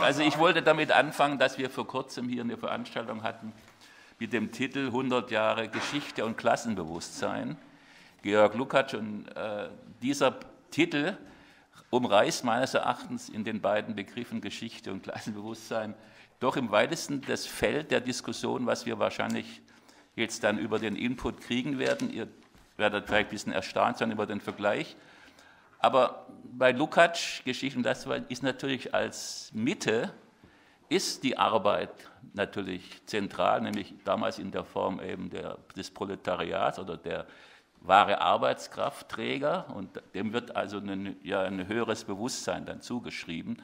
Also ich wollte damit anfangen, dass wir vor kurzem hier eine Veranstaltung hatten mit dem Titel 100 Jahre Geschichte und Klassenbewusstsein. Georg Lukács, und dieser Titel umreißt meines Erachtens in den beiden Begriffen Geschichte und Klassenbewusstsein doch im weitesten das Feld der Diskussion, was wir wahrscheinlich jetzt dann über den Input kriegen werden. Ihr werdet vielleicht ein bisschen erstaunt sein über den Vergleich. Aber bei Lukács Geschichte, und das ist natürlich als Mitte, ist die Arbeit natürlich zentral, nämlich damals in der Form eben des Proletariats oder der wahre Arbeitskraftträger, und dem wird also ein höheres Bewusstsein dann zugeschrieben.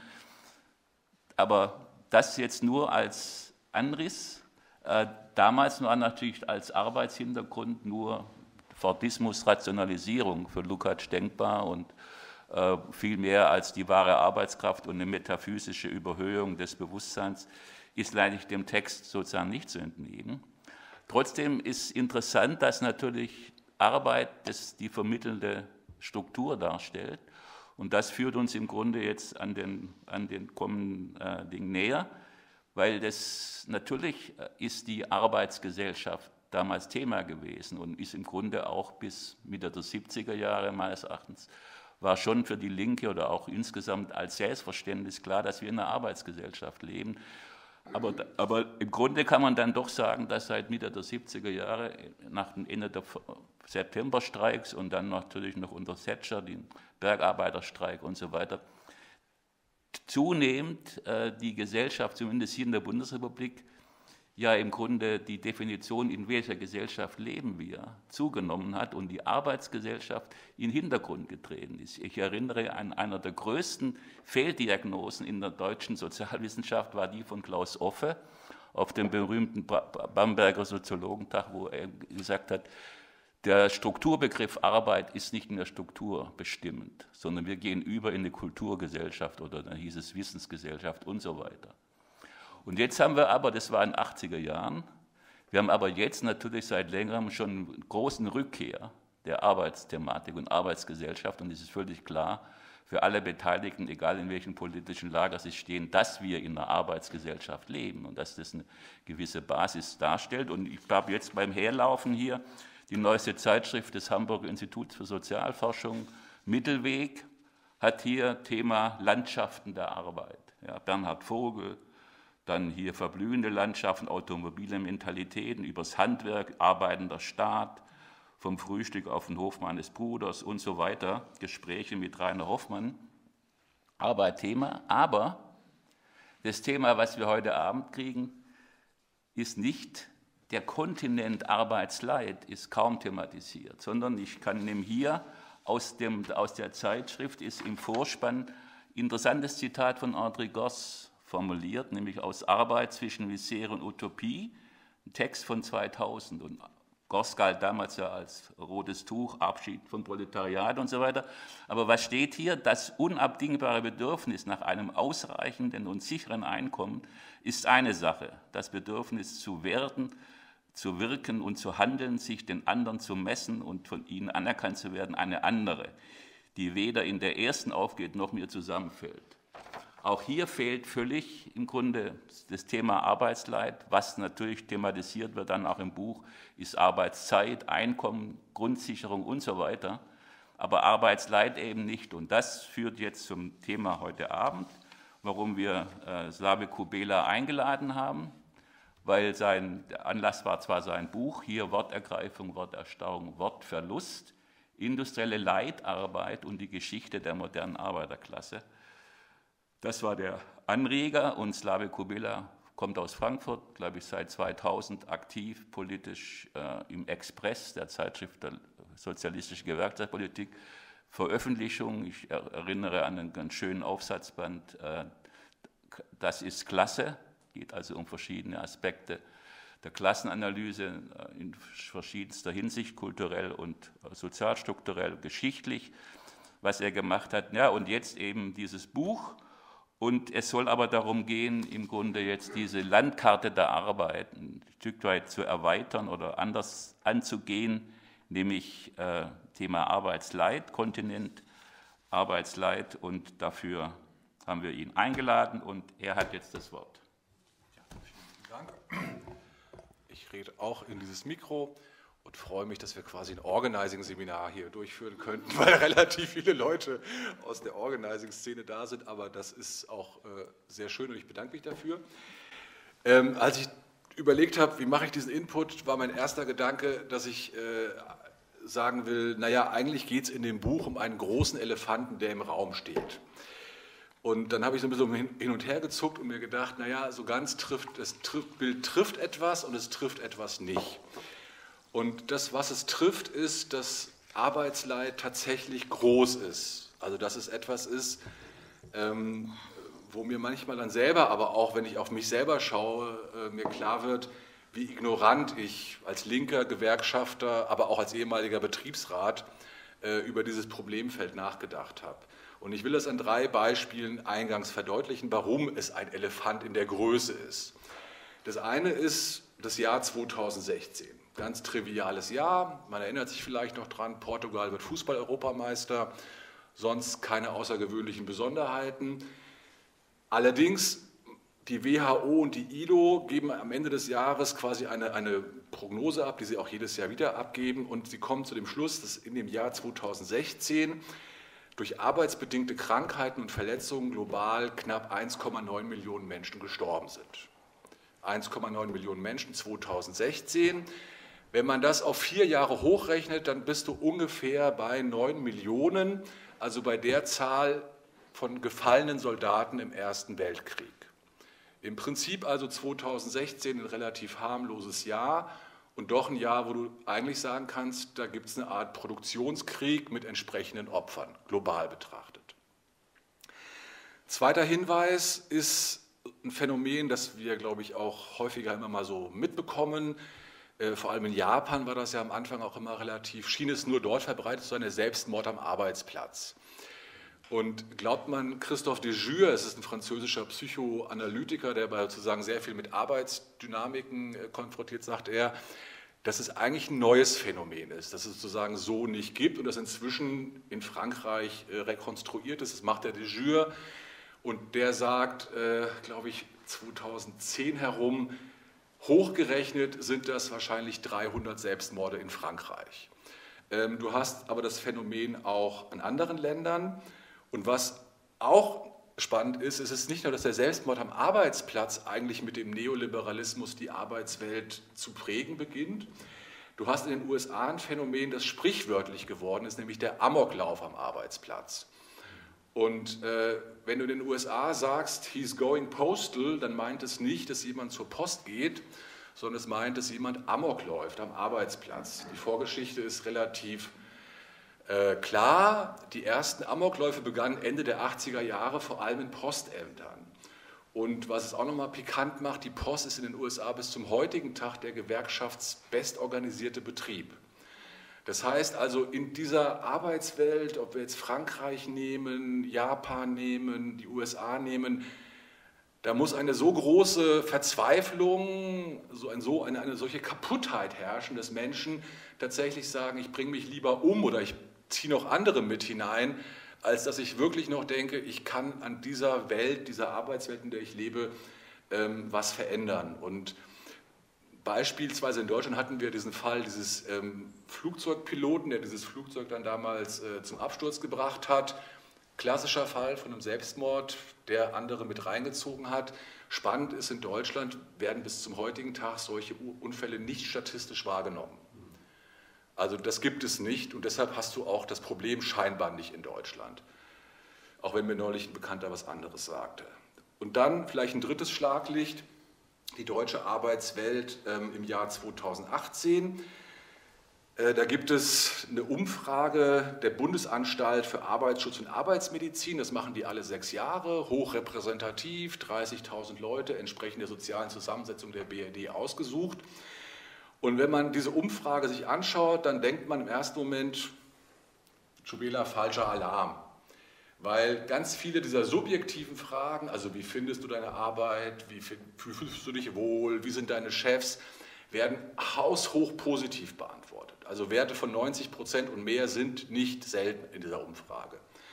Aber das jetzt nur als Anriss, damals war natürlich als Arbeitshintergrund nur Fordismus, Rationalisierung für Lukács denkbar und viel mehr als die wahre Arbeitskraft und eine metaphysische Überhöhung des Bewusstseins ist leider dem Text sozusagen nicht zu entnehmen. Trotzdem ist interessant, dass natürlich Arbeit die vermittelnde Struktur darstellt, und das führt uns im Grunde jetzt an den kommenden Ding näher, weil das natürlich ist die Arbeitsgesellschaft damals Thema gewesen und ist im Grunde auch bis Mitte der 70er Jahre meines Erachtens war schon für die Linke oder auch insgesamt als Selbstverständnis klar, dass wir in einer Arbeitsgesellschaft leben. Aber im Grunde kann man dann doch sagen, dass seit Mitte der 70er Jahre, nach dem Ende der Septemberstreiks und dann natürlich noch unter Thatcher, den Bergarbeiterstreik und so weiter, zunehmend die Gesellschaft, zumindest hier in der Bundesrepublik, ja im Grunde die Definition, in welcher Gesellschaft leben wir, zugenommen hat und die Arbeitsgesellschaft in den Hintergrund getreten ist. Ich erinnere an einer der größten Fehldiagnosen in der deutschen Sozialwissenschaft war die von Klaus Offe auf dem berühmten Bamberger Soziologentag, wo er gesagt hat, der Strukturbegriff Arbeit ist nicht mehr strukturbestimmend, sondern wir gehen über in eine Kulturgesellschaft oder dann hieß es Wissensgesellschaft und so weiter. Und jetzt haben wir aber, das war in den 80er Jahren, wir haben aber jetzt natürlich seit längerem schon einen großen Rückkehr der Arbeitsthematik und Arbeitsgesellschaft, und es ist völlig klar für alle Beteiligten, egal in welchem politischen Lager sie stehen, dass wir in einer Arbeitsgesellschaft leben und dass das eine gewisse Basis darstellt. Und ich habe jetzt beim Herlaufen hier die neueste Zeitschrift des Hamburger Instituts für Sozialforschung, Mittelweg, hat hier Thema Landschaften der Arbeit. Ja, Bernhard Vogel, dann hier verblühende Landschaften, automobile Mentalitäten, übers Handwerk, arbeitender Staat, vom Frühstück auf den Hof meines Bruders und so weiter, Gespräche mit Rainer Hoffmann, Arbeit-Thema. Aber das Thema, was wir heute Abend kriegen, ist nicht der Kontinent Arbeitsleid, ist kaum thematisiert, sondern ich kann nehmen hier aus der Zeitschrift ist im Vorspann ein interessantes Zitat von André Gorz formuliert, nämlich aus Arbeit zwischen Misere und Utopie, ein Text von 2000. Und Gorz galt damals ja als rotes Tuch, Abschied vom Proletariat und so weiter. Aber was steht hier? Das unabdingbare Bedürfnis nach einem ausreichenden und sicheren Einkommen ist eine Sache. Das Bedürfnis zu werden, zu wirken und zu handeln, sich den anderen zu messen und von ihnen anerkannt zu werden, eine andere, die weder in der ersten aufgeht, noch mir zusammenfällt. Auch hier fehlt völlig im Grunde das Thema Arbeitsleid, was natürlich thematisiert wird dann auch im Buch, ist Arbeitszeit, Einkommen, Grundsicherung und so weiter, aber Arbeitsleid eben nicht. Und das führt jetzt zum Thema heute Abend, warum wir Slave Kubela eingeladen haben, weil der Anlass war zwar sein Buch, hier Wortergreifung, Worterstarrung, Wortverlust, industrielle Leitarbeit und die Geschichte der modernen Arbeiterklasse. Das war der Anreger, und Slave Kubela kommt aus Frankfurt, glaube ich, seit 2000 aktiv politisch im Express, der Zeitschrift der Sozialistische Gewerkschaftspolitik, Veröffentlichung. Ich erinnere an einen ganz schönen Aufsatzband, das ist Klasse, geht also um verschiedene Aspekte der Klassenanalyse in verschiedenster Hinsicht, kulturell und sozialstrukturell, geschichtlich, was er gemacht hat. Ja, und jetzt eben dieses Buch. Und es soll aber darum gehen, im Grunde jetzt diese Landkarte der Arbeit ein Stück weit zu erweitern oder anders anzugehen, nämlich Thema Arbeitsleid, Kontinent Arbeitsleid und dafür haben wir ihn eingeladen und er hat jetzt das Wort. Ja, vielen Dank. Ich rede auch in dieses Mikro und freue mich, dass wir quasi ein Organizing-Seminar hier durchführen könnten, weil relativ viele Leute aus der Organizing-Szene da sind, aber das ist auch sehr schön und ich bedanke mich dafür. Als ich überlegt habe, wie mache ich diesen Input, war mein erster Gedanke, dass ich sagen will, naja, eigentlich geht es in dem Buch um einen großen Elefanten, der im Raum steht. Und dann habe ich so ein bisschen hin und her gezuckt und mir gedacht, naja, so ganz Bild trifft etwas und es trifft etwas nicht. Und das, was es trifft, ist, dass Arbeitsleid tatsächlich groß ist. Also dass es etwas ist, wo mir manchmal dann selber, aber auch wenn ich auf mich selber schaue, mir klar wird, wie ignorant ich als linker Gewerkschafter, aber auch als ehemaliger Betriebsrat über dieses Problemfeld nachgedacht habe. Und ich will das an 3 Beispielen eingangs verdeutlichen, warum es ein Elefant in der Größe ist. Das eine ist das Jahr 2016. Ganz triviales Jahr, man erinnert sich vielleicht noch dran, Portugal wird Fußball-Europameister, sonst keine außergewöhnlichen Besonderheiten. Allerdings, die WHO und die ILO geben am Ende des Jahres quasi eine Prognose ab, die sie auch jedes Jahr wieder abgeben, und sie kommen zu dem Schluss, dass in dem Jahr 2016 durch arbeitsbedingte Krankheiten und Verletzungen global knapp 1,9 Millionen Menschen gestorben sind. 1,9 Millionen Menschen 2016. Wenn man das auf 4 Jahre hochrechnet, dann bist du ungefähr bei 9 Millionen, also bei der Zahl von gefallenen Soldaten im Ersten Weltkrieg. Im Prinzip also 2016 ein relativ harmloses Jahr und doch ein Jahr, wo du eigentlich sagen kannst, da gibt es eine Art Produktionskrieg mit entsprechenden Opfern, global betrachtet. Zweiter Hinweis ist ein Phänomen, das wir, glaube ich, auch häufiger immer mal so mitbekommen. Vor allem in Japan war das ja am Anfang auch immer relativ, schien es nur dort verbreitet zu sein, der Selbstmord am Arbeitsplatz. Und glaubt man, Christophe de Jure, es ist ein französischer Psychoanalytiker, der sozusagen sehr viel mit Arbeitsdynamiken konfrontiert, sagt er, dass es eigentlich ein neues Phänomen ist, dass es sozusagen so nicht gibt und das inzwischen in Frankreich rekonstruiert ist. Das macht der de Jure und der sagt, glaube ich, 2010 herum, hochgerechnet sind das wahrscheinlich 300 Selbstmorde in Frankreich. Du hast aber das Phänomen auch in anderen Ländern. Und was auch spannend ist, ist es nicht nur, dass der Selbstmord am Arbeitsplatz eigentlich mit dem Neoliberalismus die Arbeitswelt zu prägen beginnt. Du hast in den USA ein Phänomen, das sprichwörtlich geworden ist, nämlich der Amoklauf am Arbeitsplatz. Und wenn du in den USA sagst, he's going postal, dann meint es nicht, dass jemand zur Post geht, sondern es meint, dass jemand Amok läuft am Arbeitsplatz. Die Vorgeschichte ist relativ klar. Die ersten Amokläufe begannen Ende der 80er Jahre, vor allem in Postämtern. Und was es auch nochmal pikant macht, die Post ist in den USA bis zum heutigen Tag der gewerkschaftsbestorganisierte Betrieb. Das heißt also, in dieser Arbeitswelt, ob wir jetzt Frankreich nehmen, Japan nehmen, die USA nehmen, da muss eine so große Verzweiflung, eine solche Kaputtheit herrschen, dass Menschen tatsächlich sagen, ich bringe mich lieber um oder ich ziehe noch andere mit hinein, als dass ich wirklich noch denke, ich kann an dieser Welt, dieser Arbeitswelt, in der ich lebe, was verändern. Und beispielsweise in Deutschland hatten wir diesen Fall dieses Flugzeugpiloten, der dieses Flugzeug dann damals zum Absturz gebracht hat. Klassischer Fall von einem Selbstmord, der andere mit reingezogen hat. Spannend ist, in Deutschland werden bis zum heutigen Tag solche Unfälle nicht statistisch wahrgenommen. Also das gibt es nicht und deshalb hast du auch das Problem scheinbar nicht in Deutschland. Auch wenn mir neulich ein Bekannter was anderes sagte. Und dann vielleicht ein drittes Schlaglicht, die deutsche Arbeitswelt im Jahr 2018. Da gibt es eine Umfrage der Bundesanstalt für Arbeitsschutz und Arbeitsmedizin. Das machen die alle 6 Jahre, hochrepräsentativ, 30.000 Leute, entsprechend der sozialen Zusammensetzung der BRD ausgesucht. Und wenn man diese Umfrage sich anschaut, dann denkt man im ersten Moment, Schubela, falscher Alarm. Weil ganz viele dieser subjektiven Fragen, also wie findest du deine Arbeit, wie fühlst du dich wohl, wie sind deine Chefs, werden haushoch positiv beantwortet. Also Werte von 90% und mehr sind nicht selten in dieser Umfrage.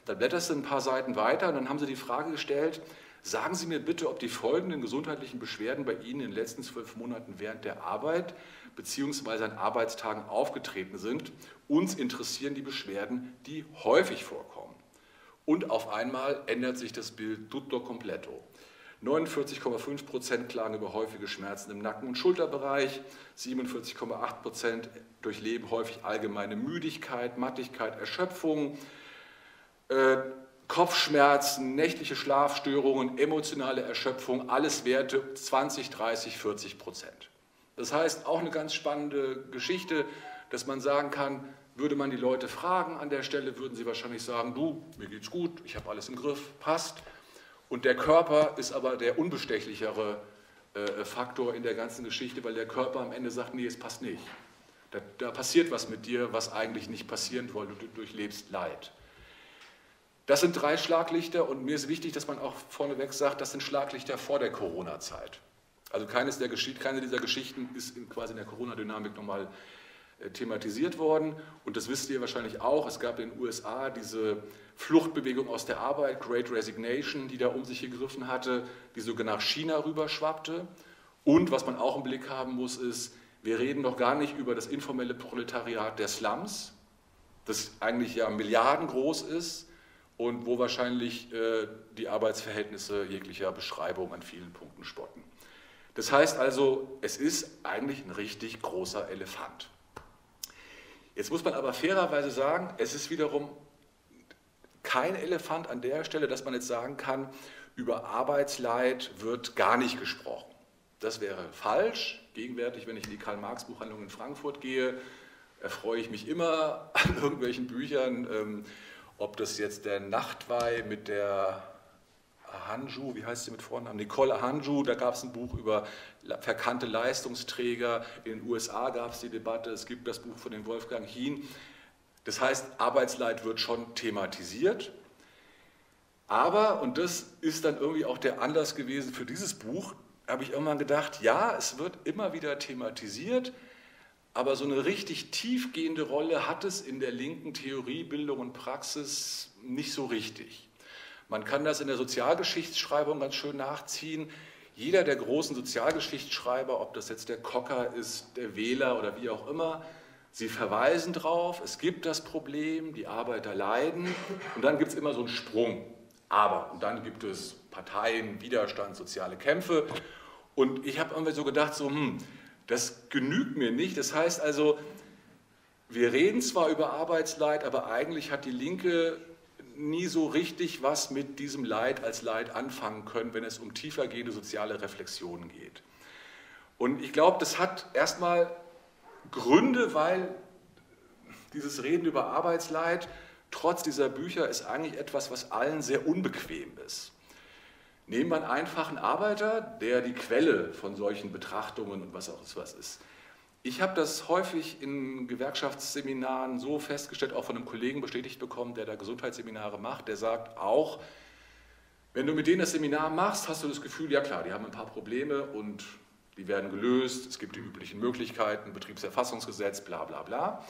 Dann blätterst du ein paar Seiten weiter und dann haben sie die Frage gestellt, sagen Sie mir bitte, ob die folgenden gesundheitlichen Beschwerden bei Ihnen in den letzten 12 Monaten während der Arbeit bzw. an Arbeitstagen aufgetreten sind. Uns interessieren die Beschwerden, die häufig vorkommen. Und auf einmal ändert sich das Bild tutto completo. 49,5% klagen über häufige Schmerzen im Nacken- und Schulterbereich, 47,8% durchleben häufig allgemeine Müdigkeit, Mattigkeit, Erschöpfung, Kopfschmerzen, nächtliche Schlafstörungen, emotionale Erschöpfung, alles Werte 20, 30, 40%. Das heißt, auch eine ganz spannende Geschichte, dass man sagen kann, würde man die Leute fragen an der Stelle, würden sie wahrscheinlich sagen, du, mir geht's gut, ich habe alles im Griff, passt. Und der Körper ist aber der unbestechlichere Faktor in der ganzen Geschichte, weil der Körper am Ende sagt, nee, es passt nicht. Da passiert was mit dir, was eigentlich nicht passieren wollte, du durchlebst Leid. Das sind 3 Schlaglichter und mir ist wichtig, dass man auch vorneweg sagt, das sind Schlaglichter vor der Corona-Zeit. Also keine dieser Geschichten ist quasi in der Corona-Dynamik nochmal thematisiert worden. Und das wisst ihr wahrscheinlich auch, es gab in den USA diese Fluchtbewegung aus der Arbeit, Great Resignation, die da um sich gegriffen hatte, die sogar nach China rüberschwappte. Und was man auch im Blick haben muss, ist, wir reden noch gar nicht über das informelle Proletariat der Slums, das eigentlich ja milliardengroß ist, und wo wahrscheinlich die Arbeitsverhältnisse jeglicher Beschreibung an vielen Punkten spotten. Das heißt also, es ist eigentlich ein richtig großer Elefant. Jetzt muss man aber fairerweise sagen, es ist wiederum kein Elefant an der Stelle, dass man jetzt sagen kann, über Arbeitsleid wird gar nicht gesprochen. Das wäre falsch. Gegenwärtig, wenn ich in die Karl-Marx-Buchhandlung in Frankfurt gehe, erfreue ich mich immer an irgendwelchen Büchern, ob das jetzt der Nachtwey mit der Ahanju, wie heißt sie mit Vornamen? Nicole Ahanju, da gab es ein Buch über verkannte Leistungsträger. In den USA gab es die Debatte, es gibt das Buch von den Wolfgang Hien. Das heißt, Arbeitsleid wird schon thematisiert. Aber, und das ist dann irgendwie auch der Anlass gewesen für dieses Buch, habe ich irgendwann gedacht, ja, es wird immer wieder thematisiert, aber so eine richtig tiefgehende Rolle hat es in der linken Theorie, Bildung und Praxis nicht so richtig. Man kann das in der Sozialgeschichtsschreibung ganz schön nachziehen. Jeder der großen Sozialgeschichtsschreiber, ob das jetzt der Kocker ist, der Wähler oder wie auch immer, sie verweisen darauf, es gibt das Problem, die Arbeiter leiden und dann gibt es immer so einen Sprung. Aber, und dann gibt es Parteien, Widerstand, soziale Kämpfe und ich habe irgendwie so gedacht, so, das genügt mir nicht. Das heißt also, wir reden zwar über Arbeitsleid, aber eigentlich hat die Linke nie so richtig was mit diesem Leid als Leid anfangen können, wenn es um tiefergehende soziale Reflexionen geht. Und ich glaube, das hat erstmal Gründe, weil dieses Reden über Arbeitsleid trotz dieser Bücher ist eigentlich etwas, was allen sehr unbequem ist. Nehmen wir einen einfachen Arbeiter, der die Quelle von solchen Betrachtungen und was auch was ist. Ich habe das häufig in Gewerkschaftsseminaren so festgestellt, auch von einem Kollegen bestätigt bekommen, der da Gesundheitsseminare macht, der sagt auch, wenn du mit denen das Seminar machst, hast du das Gefühl, ja klar, die haben ein paar Probleme und die werden gelöst, es gibt die üblichen Möglichkeiten, Betriebserfassungsgesetz, bla bla bla.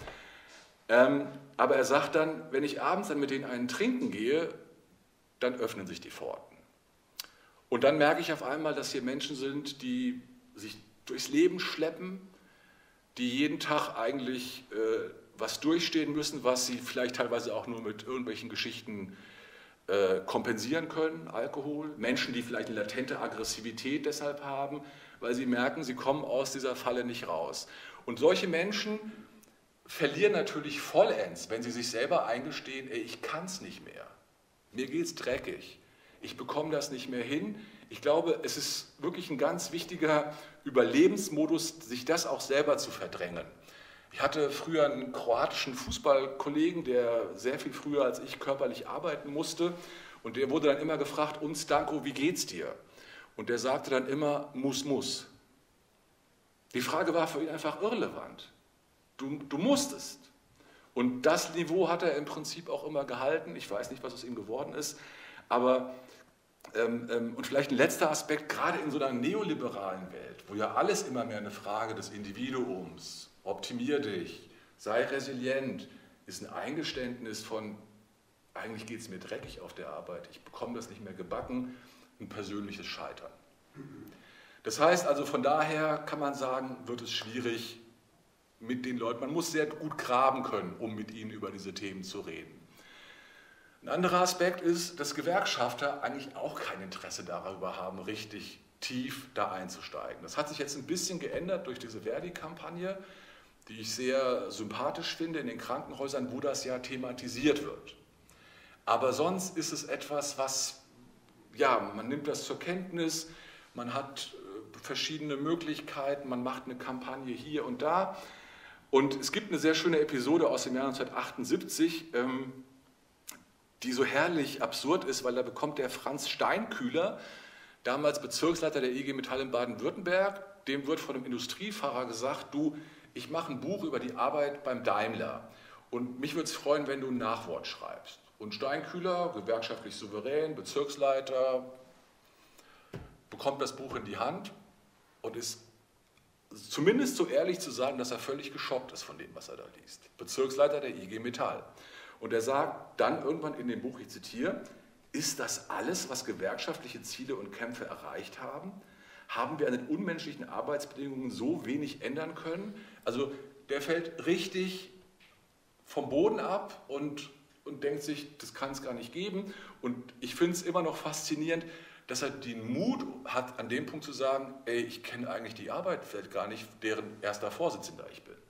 Aber er sagt dann, wenn ich abends dann mit denen einen trinken gehe, dann öffnen sich die Pforten. Und dann merke ich auf einmal, dass hier Menschen sind, die sich durchs Leben schleppen, die jeden Tag eigentlich was durchstehen müssen, was sie vielleicht teilweise auch nur mit irgendwelchen Geschichten kompensieren können, Alkohol. Menschen, die vielleicht eine latente Aggressivität deshalb haben, weil sie merken, sie kommen aus dieser Falle nicht raus. Und solche Menschen verlieren natürlich vollends, wenn sie sich selber eingestehen, ey, ich kann es nicht mehr, mir geht's dreckig. Ich bekomme das nicht mehr hin. Ich glaube, es ist wirklich ein ganz wichtiger Überlebensmodus, sich das auch selber zu verdrängen. Ich hatte früher einen kroatischen Fußballkollegen, der sehr viel früher als ich körperlich arbeiten musste. Und der wurde dann immer gefragt, und Stanko, wie geht's dir? Und der sagte dann immer, muss. Die Frage war für ihn einfach irrelevant. Du musstest. Und das Niveau hat er im Prinzip auch immer gehalten. Ich weiß nicht, was aus ihm geworden ist. Aber, und vielleicht ein letzter Aspekt, gerade in so einer neoliberalen Welt, wo ja alles immer mehr eine Frage des Individuums, optimier dich, sei resilient, ist ein Eingeständnis von eigentlich geht es mir dreckig auf der Arbeit, ich bekomme das nicht mehr gebacken, ein persönliches Scheitern. Das heißt also, von daher kann man sagen, wird es schwierig mit den Leuten, man muss sehr gut graben können, um mit ihnen über diese Themen zu reden. Ein anderer Aspekt ist, dass Gewerkschafter eigentlich auch kein Interesse darüber haben, richtig tief da einzusteigen. Das hat sich jetzt ein bisschen geändert durch diese Verdi-Kampagne, die ich sehr sympathisch finde in den Krankenhäusern, wo das ja thematisiert wird. Aber sonst ist es etwas, was, ja, man nimmt das zur Kenntnis, man hat verschiedene Möglichkeiten, man macht eine Kampagne hier und da. Und es gibt eine sehr schöne Episode aus dem Jahr 1978, die so herrlich absurd ist, weil da bekommt der Franz Steinkühler, damals Bezirksleiter der IG Metall in Baden-Württemberg, dem wird von einem Industriefahrer gesagt, du, ich mache ein Buch über die Arbeit beim Daimler und mich würde es freuen, wenn du ein Nachwort schreibst. Und Steinkühler, gewerkschaftlich souverän, Bezirksleiter, bekommt das Buch in die Hand und ist zumindest so ehrlich zu sagen, dass er völlig geschockt ist von dem, was er da liest. Bezirksleiter der IG Metall. Und er sagt dann irgendwann in dem Buch, ich zitiere, ist das alles, was gewerkschaftliche Ziele und Kämpfe erreicht haben? Haben wir an den unmenschlichen Arbeitsbedingungen so wenig ändern können? Also der fällt richtig vom Boden ab und denkt sich, das kann es gar nicht geben. Und ich finde es immer noch faszinierend, dass er den Mut hat, an dem Punkt zu sagen, ey, ich kenne eigentlich die Arbeit vielleicht gar nicht, deren erster Vorsitzender ich bin.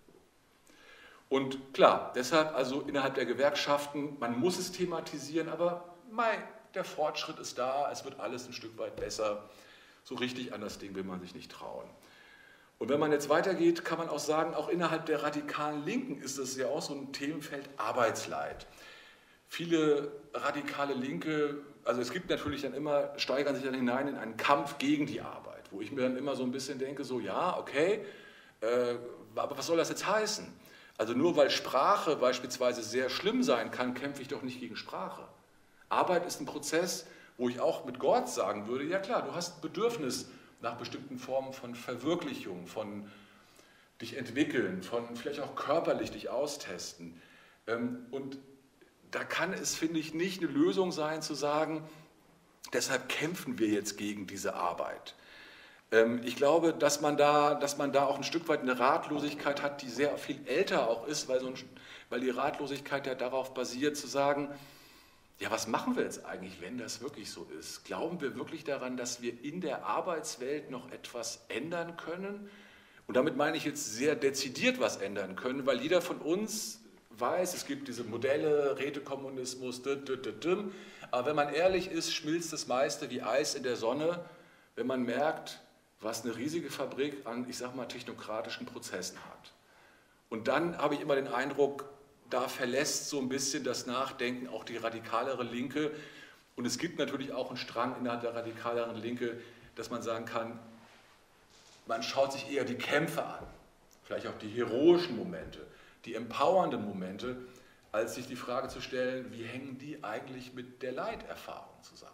Und klar, deshalb also innerhalb der Gewerkschaften, man muss es thematisieren, aber der Fortschritt ist da, es wird alles ein Stück weit besser. So richtig an das Ding will man sich nicht trauen. Und wenn man jetzt weitergeht, kann man auch sagen, auch innerhalb der radikalen Linken ist es ja auch so ein Themenfeld Arbeitsleid. Viele radikale Linke, also es gibt natürlich dann immer, steigern sich dann hinein in einen Kampf gegen die Arbeit, wo ich mir dann immer so ein bisschen denke, so ja, okay, aber was soll das jetzt heißen? Also nur weil Sprache beispielsweise sehr schlimm sein kann, kämpfe ich doch nicht gegen Sprache. Arbeit ist ein Prozess, wo ich auch mit Gott sagen würde, ja klar, du hast ein Bedürfnis nach bestimmten Formen von Verwirklichung, von dich entwickeln, von vielleicht auch körperlich dich austesten. Und da kann es, finde ich, nicht eine Lösung sein zu sagen, deshalb kämpfen wir jetzt gegen diese Arbeit. Ich glaube, dass man da auch ein Stück weit eine Ratlosigkeit hat, die sehr viel älter auch ist, weil die Ratlosigkeit ja darauf basiert zu sagen, ja, was machen wir jetzt eigentlich, wenn das wirklich so ist? Glauben wir wirklich daran, dass wir in der Arbeitswelt noch etwas ändern können? Und damit meine ich jetzt sehr dezidiert was ändern können, weil jeder von uns weiß, es gibt diese Modelle, Rätekommunismus, aber wenn man ehrlich ist, schmilzt das meiste wie Eis in der Sonne, wenn man merkt, was eine riesige Fabrik an, ich sag mal, technokratischen Prozessen hat. Und dann habe ich immer den Eindruck, da verlässt so ein bisschen das Nachdenken auch die radikalere Linke. Und es gibt natürlich auch einen Strang innerhalb der radikaleren Linke, dass man sagen kann, man schaut sich eher die Kämpfe an, vielleicht auch die heroischen Momente, die empowernden Momente, als sich die Frage zu stellen, wie hängen die eigentlich mit der Leiterfahrung zusammen.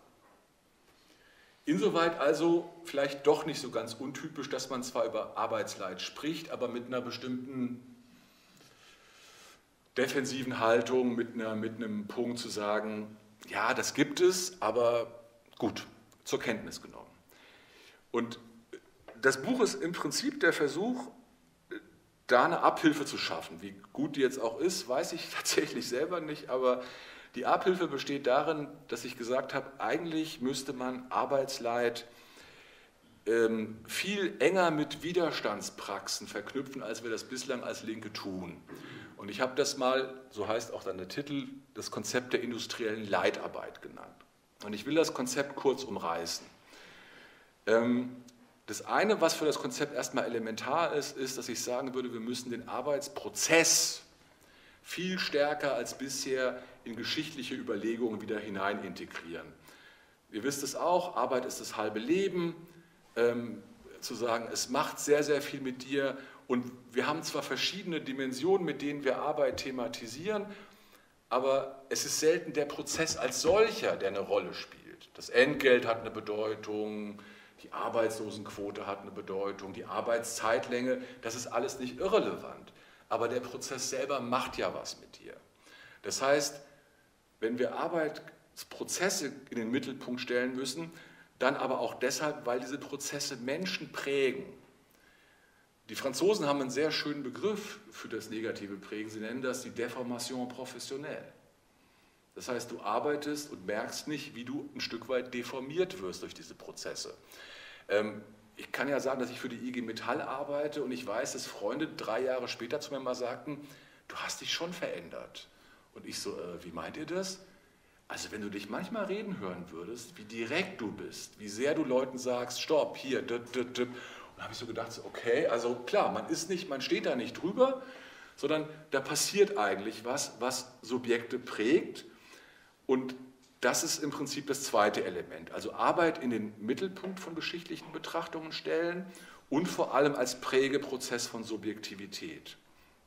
Insoweit also vielleicht doch nicht so ganz untypisch, dass man zwar über Arbeitsleid spricht, aber mit einer bestimmten defensiven Haltung, mit einem Punkt zu sagen, ja, das gibt es, aber gut, zur Kenntnis genommen. Und das Buch ist im Prinzip der Versuch, da eine Abhilfe zu schaffen. Wie gut die jetzt auch ist, weiß ich tatsächlich selber nicht, aber die Abhilfe besteht darin, dass ich gesagt habe, eigentlich müsste man Arbeitsleid viel enger mit Widerstandspraxen verknüpfen, als wir das bislang als Linke tun. Und ich habe das mal, so heißt auch dann der Titel, das Konzept der industriellen Leitarbeit genannt. Und ich will das Konzept kurz umreißen. Das eine, was für das Konzept erstmal elementar ist, ist, dass ich sagen würde, wir müssen den Arbeitsprozess viel stärker als bisher in geschichtliche Überlegungen wieder hinein integrieren. Ihr wisst es auch, Arbeit ist das halbe Leben, zu sagen, es macht sehr, sehr viel mit dir und wir haben zwar verschiedene Dimensionen, mit denen wir Arbeit thematisieren, aber es ist selten der Prozess als solcher, der eine Rolle spielt. Das Entgelt hat eine Bedeutung, die Arbeitslosenquote hat eine Bedeutung, die Arbeitszeitlänge, das ist alles nicht irrelevant, aber der Prozess selber macht ja was mit dir. Das heißt, wenn wir Arbeitsprozesse in den Mittelpunkt stellen müssen, dann aber auch deshalb, weil diese Prozesse Menschen prägen. Die Franzosen haben einen sehr schönen Begriff für das negative Prägen. Sie nennen das die Déformation professionnelle. Das heißt, du arbeitest und merkst nicht, wie du ein Stück weit deformiert wirst durch diese Prozesse. Ich kann ja sagen, dass ich für die IG Metall arbeite und ich weiß, dass Freunde 3 Jahre später zu mir mal sagten, du hast dich schon verändert. Und ich so, wie meint ihr das? Also wenn du dich manchmal reden hören würdest, wie direkt du bist, wie sehr du Leuten sagst, stopp, hier, und da habe ich so gedacht, okay, also klar, man steht da nicht drüber, sondern da passiert eigentlich was Subjekte prägt. Und das ist im Prinzip das zweite Element. Also Arbeit in den Mittelpunkt von geschichtlichen Betrachtungen stellen und vor allem als Prägeprozess von Subjektivität.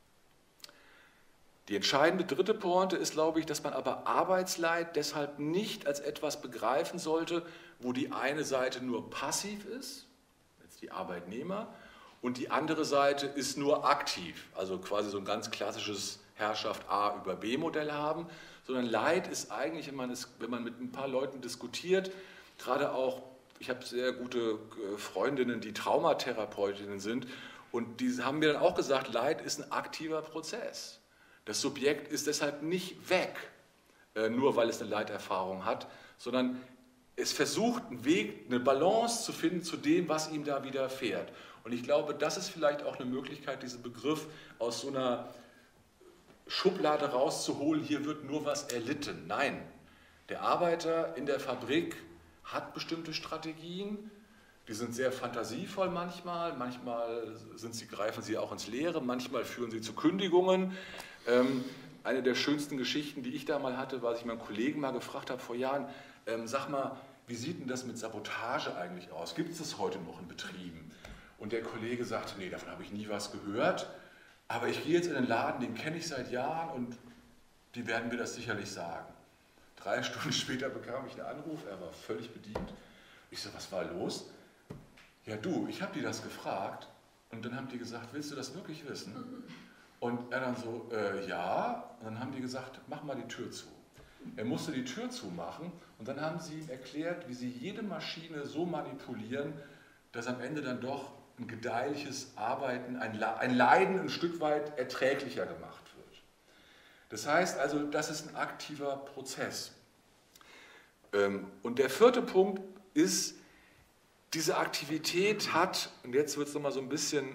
Die entscheidende dritte Pointe ist, glaube ich, dass man aber Arbeitsleid deshalb nicht als etwas begreifen sollte, wo die eine Seite nur passiv ist, jetzt die Arbeitnehmer, und die andere Seite ist nur aktiv, also quasi so ein ganz klassisches Herrschaft A über B Modell haben, sondern Leid ist eigentlich, wenn man mit ein paar Leuten diskutiert, gerade auch, ich habe sehr gute Freundinnen, die Traumatherapeutinnen sind, und die haben mir dann auch gesagt, Leid ist ein aktiver Prozess. Das Subjekt ist deshalb nicht weg, nur weil es eine Leiterfahrung hat, sondern es versucht, einen Weg, eine Balance zu finden zu dem, was ihm da widerfährt. Und ich glaube, das ist vielleicht auch eine Möglichkeit, diesen Begriff aus so einer Schublade rauszuholen, hier wird nur was erlitten. Nein, der Arbeiter in der Fabrik hat bestimmte Strategien, die sind sehr fantasievoll manchmal greifen sie auch ins Leere, manchmal führen sie zu Kündigungen. Eine der schönsten Geschichten, die ich da mal hatte, war, dass ich meinen Kollegen mal gefragt habe vor Jahren, sag mal, wie sieht denn das mit Sabotage eigentlich aus? Gibt es das heute noch in Betrieben? Und der Kollege sagte, nee, davon habe ich nie was gehört, aber ich gehe jetzt in den Laden, den kenne ich seit Jahren und die werden mir das sicherlich sagen. 3 Stunden später bekam ich einen Anruf, er war völlig bedient. Ich so, was war los? Ja du, ich habe die das gefragt und dann haben die gesagt, willst du das wirklich wissen? Und er dann so, ja, und dann haben die gesagt, mach mal die Tür zu. Er musste die Tür zumachen und dann haben sie ihm erklärt, wie sie jede Maschine so manipulieren, dass am Ende dann doch ein gedeihliches Arbeiten, ein Leiden ein Stück weit erträglicher gemacht wird. Das heißt also, das ist ein aktiver Prozess. Und der vierte Punkt ist, diese Aktivität hat, und jetzt wird es nochmal so ein bisschen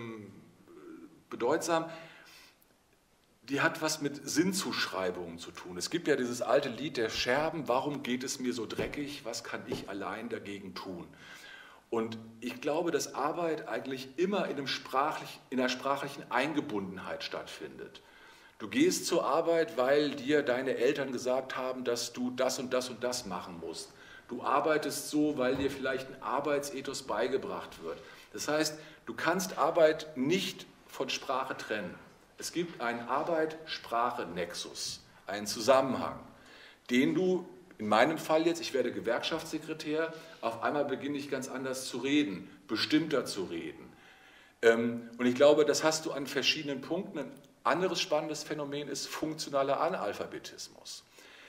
bedeutsam, die hat was mit Sinnzuschreibungen zu tun. Es gibt ja dieses alte Lied der Scherben, warum geht es mir so dreckig, was kann ich allein dagegen tun? Und ich glaube, dass Arbeit eigentlich immer in einer sprachlichen Eingebundenheit stattfindet. Du gehst zur Arbeit, weil dir deine Eltern gesagt haben, dass du das und das und das machen musst. Du arbeitest so, weil dir vielleicht ein Arbeitsethos beigebracht wird. Das heißt, du kannst Arbeit nicht von Sprache trennen. Es gibt einen Arbeit-Sprache-Nexus, einen Zusammenhang, den du, in meinem Fall jetzt, ich werde Gewerkschaftssekretär, auf einmal beginne ich ganz anders zu reden, bestimmter zu reden. Und ich glaube, das hast du an verschiedenen Punkten. Ein anderes spannendes Phänomen ist funktionaler Analphabetismus.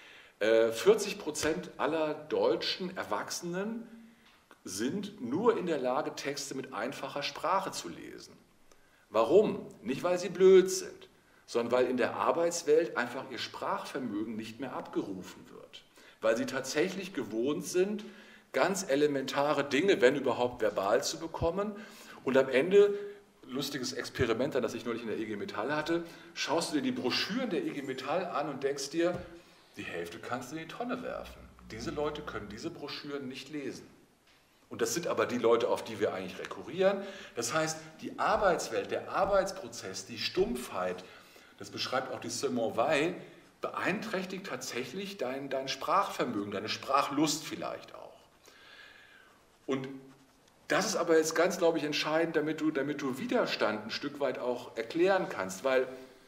40% aller deutschen Erwachsenen sind nur in der Lage, Texte mit einfacher Sprache zu lesen. Warum? Nicht, weil sie blöd sind, sondern weil in der Arbeitswelt einfach ihr Sprachvermögen nicht mehr abgerufen wird. Weil sie tatsächlich gewohnt sind, ganz elementare Dinge, wenn überhaupt verbal zu bekommen. Und am Ende, lustiges Experiment, das ich neulich in der IG Metall hatte, schaust du dir die Broschüren der IG Metall an und denkst dir, die Hälfte kannst du in die Tonne werfen. Diese Leute können diese Broschüren nicht lesen. Und das sind aber die Leute, auf die wir eigentlich rekurrieren. Das heißt, die Arbeitswelt, der Arbeitsprozess, die Stumpfheit, das beschreibt auch die Simone Weil, beeinträchtigt tatsächlich dein Sprachvermögen, deine Sprachlust vielleicht auch. Und das ist aber jetzt ganz, glaube ich, entscheidend, damit du Widerstand ein Stück weit auch erklären kannst, weil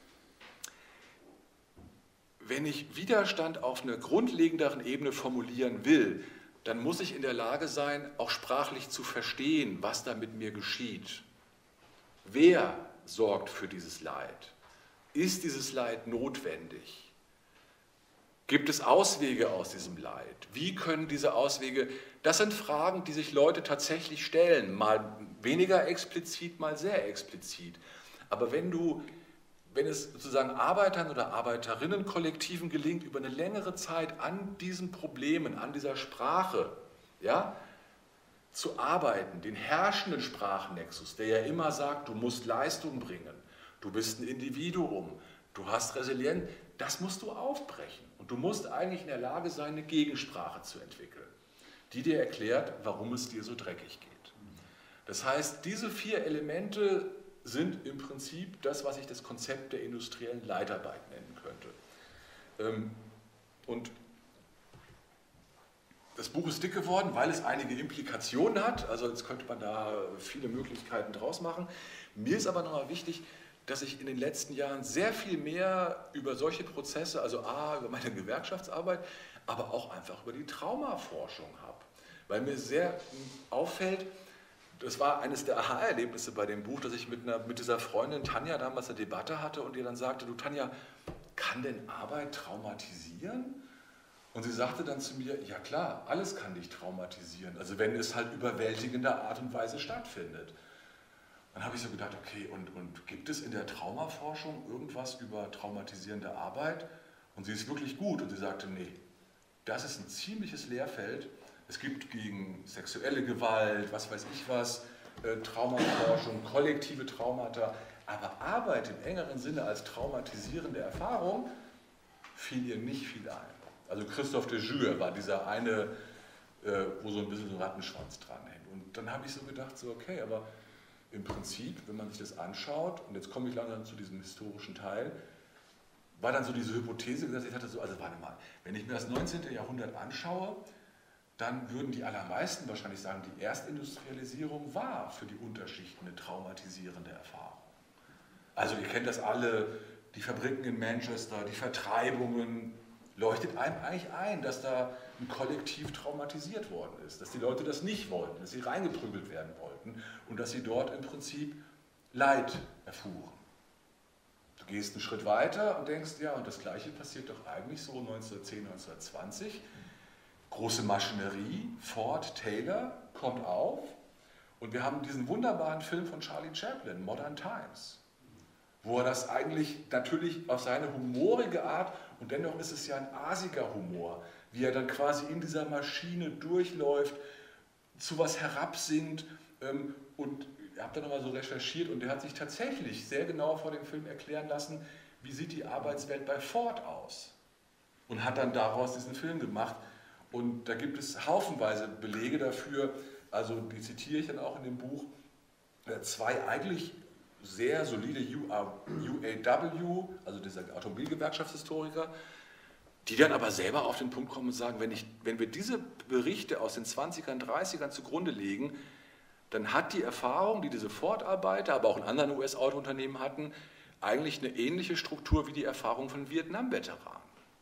wenn ich Widerstand auf einer grundlegenderen Ebene formulieren will, dann muss ich in der Lage sein, auch sprachlich zu verstehen, was da mit mir geschieht. Wer sorgt für dieses Leid? Ist dieses Leid notwendig? Gibt es Auswege aus diesem Leid? Wie können diese Auswege, das sind Fragen, die sich Leute tatsächlich stellen, mal weniger explizit, mal sehr explizit. Aber wenn es sozusagen Arbeitern oder Arbeiterinnenkollektiven gelingt, über eine längere Zeit an diesen Problemen, an dieser Sprache, ja, zu arbeiten, den herrschenden Sprachennexus, der ja immer sagt, du musst Leistung bringen, du bist ein Individuum, du hast Resilienz, das musst du aufbrechen. Und du musst eigentlich in der Lage sein, eine Gegensprache zu entwickeln, die dir erklärt, warum es dir so dreckig geht. Das heißt, diese 4 Elemente sind im Prinzip das, was ich das Konzept der industriellen Leitarbeit nennen könnte. Und das Buch ist dick geworden, weil es einige Implikationen hat. Also jetzt könnte man da viele Möglichkeiten draus machen. Mir ist aber nochmal wichtig, dass ich in den letzten Jahren sehr viel mehr über solche Prozesse, also über meine Gewerkschaftsarbeit, aber auch einfach über die Traumaforschung habe. Weil mir sehr auffällt, das war eines der Aha-Erlebnisse bei dem Buch, dass ich mit dieser Freundin Tanja damals eine Debatte hatte und ihr dann sagte, du Tanja, kann denn Arbeit traumatisieren? Und sie sagte dann zu mir, ja klar, alles kann dich traumatisieren, also wenn es halt überwältigender Art und Weise stattfindet. Dann habe ich so gedacht, okay, und gibt es in der Traumaforschung irgendwas über traumatisierende Arbeit? Und sie ist wirklich gut und sie sagte, nee, das ist ein ziemliches Leerfeld. Es gibt gegen sexuelle Gewalt, was weiß ich was, Traumaforschung, kollektive Traumata, aber Arbeit im engeren Sinne als traumatisierende Erfahrung fiel ihr nicht viel ein. Also Christophe de Jure war dieser eine, wo so ein bisschen so ein Rattenschwanz dranhängt. Und dann habe ich so gedacht, so okay, aber im Prinzip, wenn man sich das anschaut, und jetzt komme ich langsam zu diesem historischen Teil, war dann so diese Hypothese, dass ich hatte so, also warte mal, wenn ich mir das 19. Jahrhundert anschaue, dann würden die allermeisten wahrscheinlich sagen, die Erstindustrialisierung war für die Unterschichten eine traumatisierende Erfahrung. Also ihr kennt das alle, die Fabriken in Manchester, die Vertreibungen, leuchtet einem eigentlich ein, dass da ein Kollektiv traumatisiert worden ist, dass die Leute das nicht wollten, dass sie reingeprügelt werden wollten und dass sie dort im Prinzip Leid erfuhren. Du gehst einen Schritt weiter und denkst, ja, und das Gleiche passiert doch eigentlich so 1910, 1920. Große Maschinerie, Ford, Taylor kommt auf und wir haben diesen wunderbaren Film von Charlie Chaplin, Modern Times, wo er das eigentlich natürlich auf seine humorige Art, und dennoch ist es ja ein asiger Humor, wie er dann quasi in dieser Maschine durchläuft, zu was herabsinkt und ich habe da nochmal so recherchiert und der hat sich tatsächlich sehr genau vor dem Film erklären lassen, wie sieht die Arbeitswelt bei Ford aus und hat dann daraus diesen Film gemacht. Und da gibt es haufenweise Belege dafür, also die zitiere ich dann auch in dem Buch, 2 eigentlich sehr solide UAW, also dieser Automobilgewerkschaftshistoriker, die dann aber selber auf den Punkt kommen und sagen, wenn wir diese Berichte aus den 20ern, 30ern zugrunde legen, dann hat die Erfahrung, die diese Ford-Arbeiter, aber auch in anderen US-Autounternehmen hatten, eigentlich eine ähnliche Struktur wie die Erfahrung von Vietnam-Veteranen.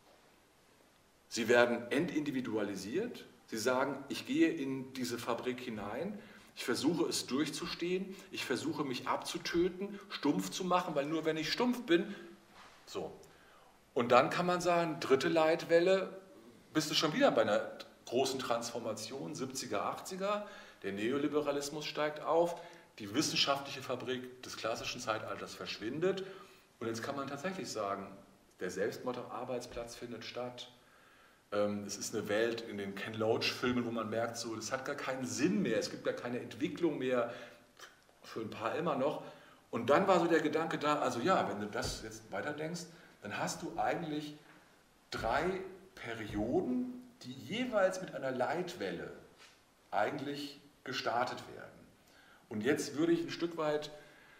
Sie werden entindividualisiert, sie sagen, ich gehe in diese Fabrik hinein, ich versuche es durchzustehen, ich versuche mich abzutöten, stumpf zu machen, weil nur wenn ich stumpf bin, so. Und dann kann man sagen, dritte Leitwelle, bist du schon wieder bei einer großen Transformation, 70er, 80er, der Neoliberalismus steigt auf, die wissenschaftliche Fabrik des klassischen Zeitalters verschwindet und jetzt kann man tatsächlich sagen, der Selbstmord am Arbeitsplatz findet statt. Es ist eine Welt in den Ken Loach-Filmen, wo man merkt, so, das hat gar keinen Sinn mehr, es gibt gar keine Entwicklung mehr, für ein paar immer noch. Und dann war so der Gedanke da, also ja, wenn du das jetzt weiterdenkst, dann hast du eigentlich 3 Perioden, die jeweils mit einer Leitwelle eigentlich gestartet werden. Und jetzt würde ich ein Stück weit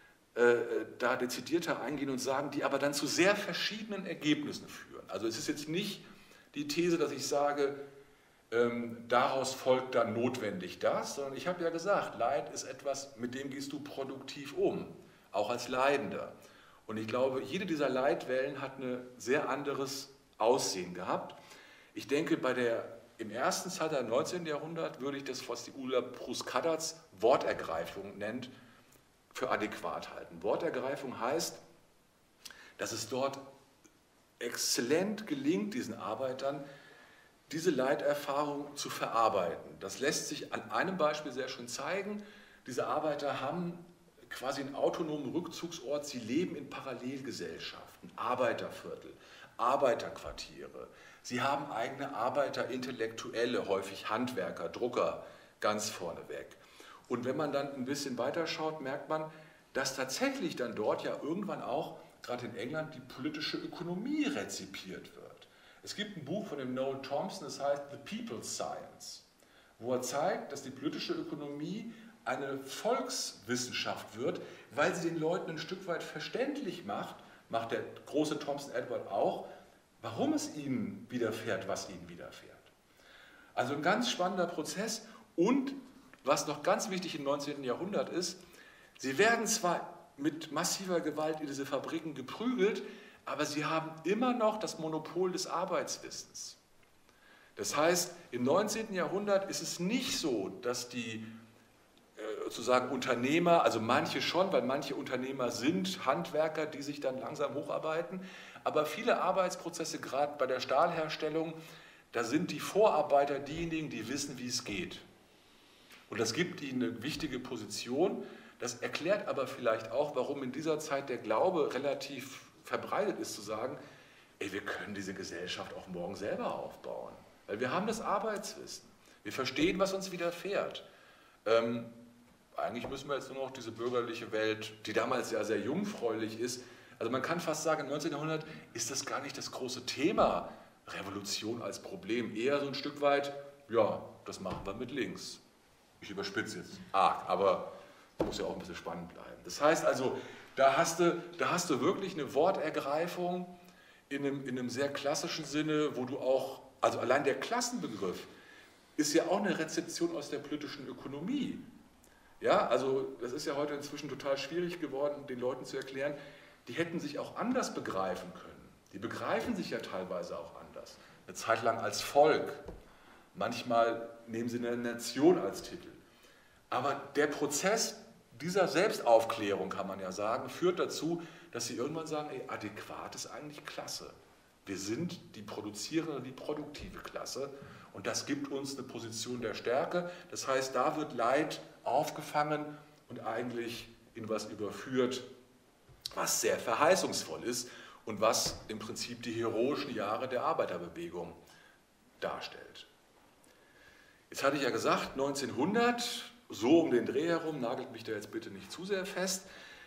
da dezidierter eingehen und sagen, die aber dann zu sehr verschiedenen Ergebnissen führen. Also es ist jetzt nicht die These, dass ich sage, daraus folgt dann notwendig das, sondern ich habe ja gesagt, Leid ist etwas, mit dem gehst du produktiv um, auch als Leidender. Und ich glaube, jede dieser Leitwellen hat ein sehr anderes Aussehen gehabt. Ich denke, im ersten Zeitalter, 19. Jahrhundert, würde ich das, was die Ulla Prus-Kaddatz Wortergreifung nennt, für adäquat halten. Wortergreifung heißt, dass es dort exzellent gelingt diesen Arbeitern, diese Leiterfahrung zu verarbeiten. Das lässt sich an einem Beispiel sehr schön zeigen. Diese Arbeiter haben quasi einen autonomen Rückzugsort. Sie leben in Parallelgesellschaften, Arbeiterviertel, Arbeiterquartiere. Sie haben eigene Arbeiterintellektuelle, häufig Handwerker, Drucker, ganz vorneweg. Und wenn man dann ein bisschen weiterschaut, merkt man, dass tatsächlich dann dort ja irgendwann auch, gerade in England, die politische Ökonomie rezipiert wird. Es gibt ein Buch von dem Noel Thompson, das heißt The People's Science, wo er zeigt, dass die politische Ökonomie eine Volkswissenschaft wird, weil sie den Leuten ein Stück weit verständlich macht der große Thompson Edward auch, warum es ihnen widerfährt, was ihnen widerfährt. Also ein ganz spannender Prozess und was noch ganz wichtig im 19. Jahrhundert ist, sie werden zwar mit massiver Gewalt in diese Fabriken geprügelt, aber sie haben immer noch das Monopol des Arbeitswissens. Das heißt, im 19. Jahrhundert ist es nicht so, dass die sozusagen Unternehmer, also manche schon, weil manche Unternehmer sind Handwerker, die sich dann langsam hocharbeiten, aber viele Arbeitsprozesse, gerade bei der Stahlherstellung, da sind die Vorarbeiter diejenigen, die wissen, wie es geht. Und das gibt ihnen eine wichtige Position. Das erklärt aber vielleicht auch, warum in dieser Zeit der Glaube relativ verbreitet ist, zu sagen, ey, wir können diese Gesellschaft auch morgen selber aufbauen. Weil wir haben das Arbeitswissen. Wir verstehen, was uns widerfährt. Eigentlich müssen wir jetzt nur noch diese bürgerliche Welt, die damals ja sehr jungfräulich ist, also man kann fast sagen, im 19. Jahrhundert ist das gar nicht das große Thema Revolution als Problem. Eher so ein Stück weit, ja, das machen wir mit links. Ich überspitze jetzt arg, aber muss ja auch ein bisschen spannend bleiben. Das heißt also, da hast du wirklich eine Wortergreifung in einem sehr klassischen Sinne, wo du auch, also allein der Klassenbegriff ist ja auch eine Rezeption aus der politischen Ökonomie. Ja, also das ist ja heute inzwischen total schwierig geworden, den Leuten zu erklären, die hätten sich auch anders begreifen können. Die begreifen sich ja teilweise auch anders. Eine Zeit lang als Volk, manchmal nehmen sie eine Nation als Titel. Aber der Prozess dieser Selbstaufklärung, kann man ja sagen, führt dazu, dass sie irgendwann sagen, ey, adäquat ist eigentlich Klasse. Wir sind die produzierende, die produktive Klasse und das gibt uns eine Position der Stärke. Das heißt, da wird Leid aufgefangen und eigentlich in was überführt, was sehr verheißungsvoll ist und was im Prinzip die heroischen Jahre der Arbeiterbewegung darstellt. Jetzt hatte ich ja gesagt, 1900, so um den Dreh herum, nagelt mich da jetzt bitte nicht zu sehr fest,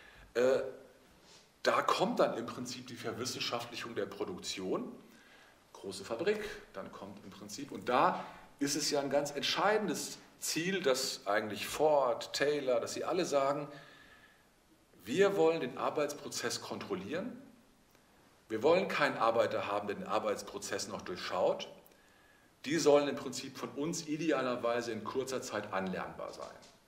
da kommt dann im Prinzip die Verwissenschaftlichung der Produktion, große Fabrik, dann kommt im Prinzip, und da ist es ja ein ganz entscheidendes Ziel, dass eigentlich Ford, Taylor, dass sie alle sagen, wir wollen den Arbeitsprozess kontrollieren, wir wollen keinen Arbeiter haben, der den Arbeitsprozess noch durchschaut, die sollen im Prinzip von uns idealerweise in kurzer Zeit anlernbar sein.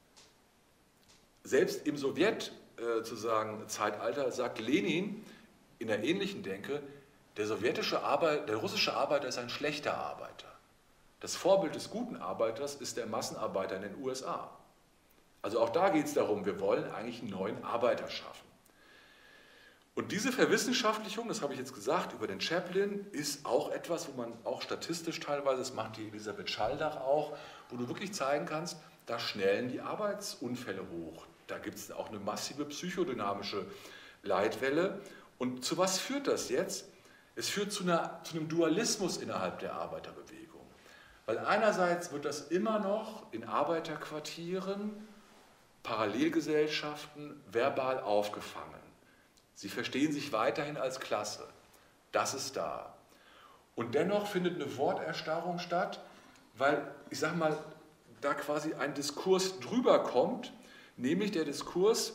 Selbst im Zeitalter sagt Lenin in der ähnlichen Denke, der russische Arbeiter ist ein schlechter Arbeiter. Das Vorbild des guten Arbeiters ist der Massenarbeiter in den USA. Also auch da geht es darum, wir wollen eigentlich einen neuen Arbeiter schaffen. Und diese Verwissenschaftlichung, das habe ich jetzt gesagt, über den Chaplin, ist auch etwas, wo man auch statistisch teilweise, das macht die Elisabeth Schaldach auch, wo du wirklich zeigen kannst, da schnellen die Arbeitsunfälle hoch. Da gibt es auch eine massive psychodynamische Leitwelle. Und zu was führt das jetzt? Es führt zu einem Dualismus innerhalb der Arbeiterbewegung. Weil einerseits wird das immer noch in Arbeiterquartieren, Parallelgesellschaften verbal aufgefangen. Sie verstehen sich weiterhin als Klasse. Das ist da. Und dennoch findet eine Worterstarrung statt, weil, ich sage mal, da quasi ein Diskurs drüber kommt, nämlich der Diskurs,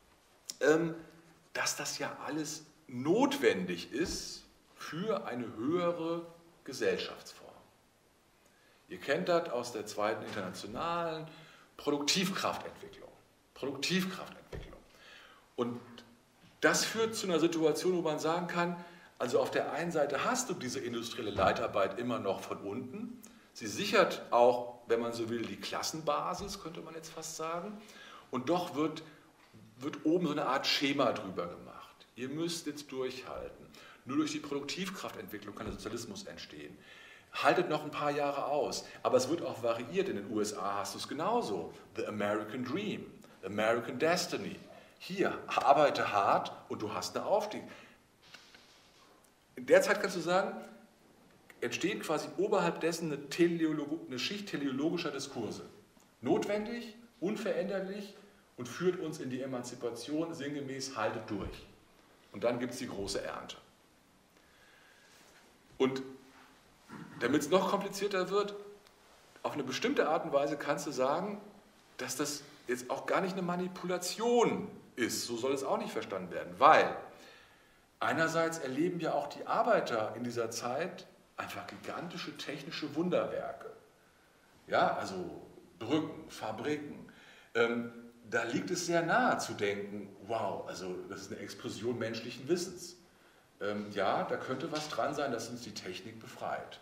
dass das ja alles notwendig ist für eine höhere Gesellschaftsform. Ihr kennt das aus der zweiten Internationalen, Produktivkraftentwicklung. Und das führt zu einer Situation, wo man sagen kann, also auf der einen Seite hast du diese industrielle Leitarbeit immer noch von unten. Sie sichert auch, wenn man so will, die Klassenbasis, könnte man jetzt fast sagen. Und doch wird oben so eine Art Schema drüber gemacht. Ihr müsst jetzt durchhalten. Nur durch die Produktivkraftentwicklung kann der Sozialismus entstehen. Haltet noch ein paar Jahre aus, aber es wird auch variiert. In den USA hast du es genauso. The American Dream, American Destiny. Hier, arbeite hart und du hast einen Aufstieg. In der Zeit kannst du sagen, entsteht quasi oberhalb dessen eine Schicht teleologischer Diskurse. Notwendig, unveränderlich und führt uns in die Emanzipation, sinngemäß haltet durch. Und dann gibt es die große Ernte. Und damit es noch komplizierter wird, auf eine bestimmte Art und Weise kannst du sagen, dass das jetzt auch gar nicht eine Manipulation ist. So soll es auch nicht verstanden werden, weil einerseits erleben ja auch die Arbeiter in dieser Zeit einfach gigantische technische Wunderwerke. Ja, also Brücken, Fabriken. Da liegt es sehr nahe zu denken, wow, also das ist eine Explosion menschlichen Wissens. Ja, da könnte was dran sein, dass uns die Technik befreit.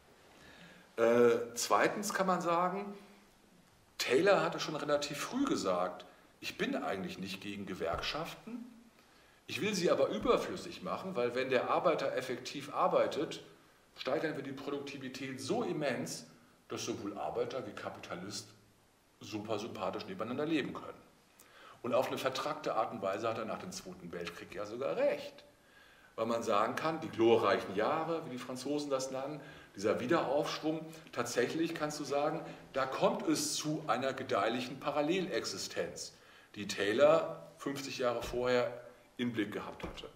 Zweitens kann man sagen, Taylor hatte schon relativ früh gesagt, ich bin eigentlich nicht gegen Gewerkschaften, ich will sie aber überflüssig machen, weil wenn der Arbeiter effektiv arbeitet, steigern wir die Produktivität so immens, dass sowohl Arbeiter wie Kapitalist super sympathisch nebeneinander leben können. Und auf eine vertrackte Art und Weise hat er nach dem Zweiten Weltkrieg ja sogar recht. Weil man sagen kann, die glorreichen Jahre, wie die Franzosen das nennen, dieser Wiederaufschwung, tatsächlich kannst du sagen, da kommt es zu einer gedeihlichen Parallelexistenz, die Taylor 50 Jahre vorher in Blick gehabt hatte.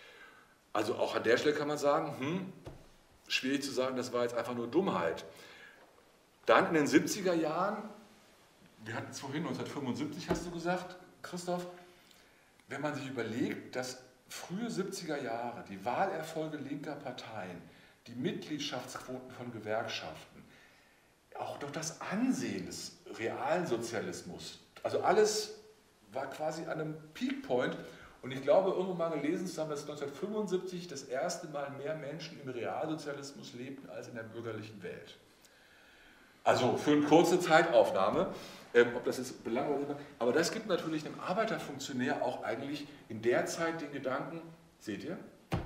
Also auch an der Stelle kann man sagen, schwierig zu sagen, das war jetzt einfach nur Dummheit. Dann in den 70er Jahren, wir hatten es vorhin, 1975 hast du gesagt, Christoph, wenn man sich überlegt, dass frühe 70er Jahre die Wahlerfolge linker Parteien, die Mitgliedschaftsquoten von Gewerkschaften, auch doch das Ansehen des realen Sozialismus, also alles war quasi an einem Peakpoint. Und ich glaube, irgendwo mal gelesen zu haben, dass 1975 das erste Mal mehr Menschen im Realsozialismus lebten als in der bürgerlichen Welt. Also für eine kurze Zeitaufnahme, ob das jetzt belanglos ist, aber das gibt natürlich einem Arbeiterfunktionär auch eigentlich in der Zeit den Gedanken, seht ihr,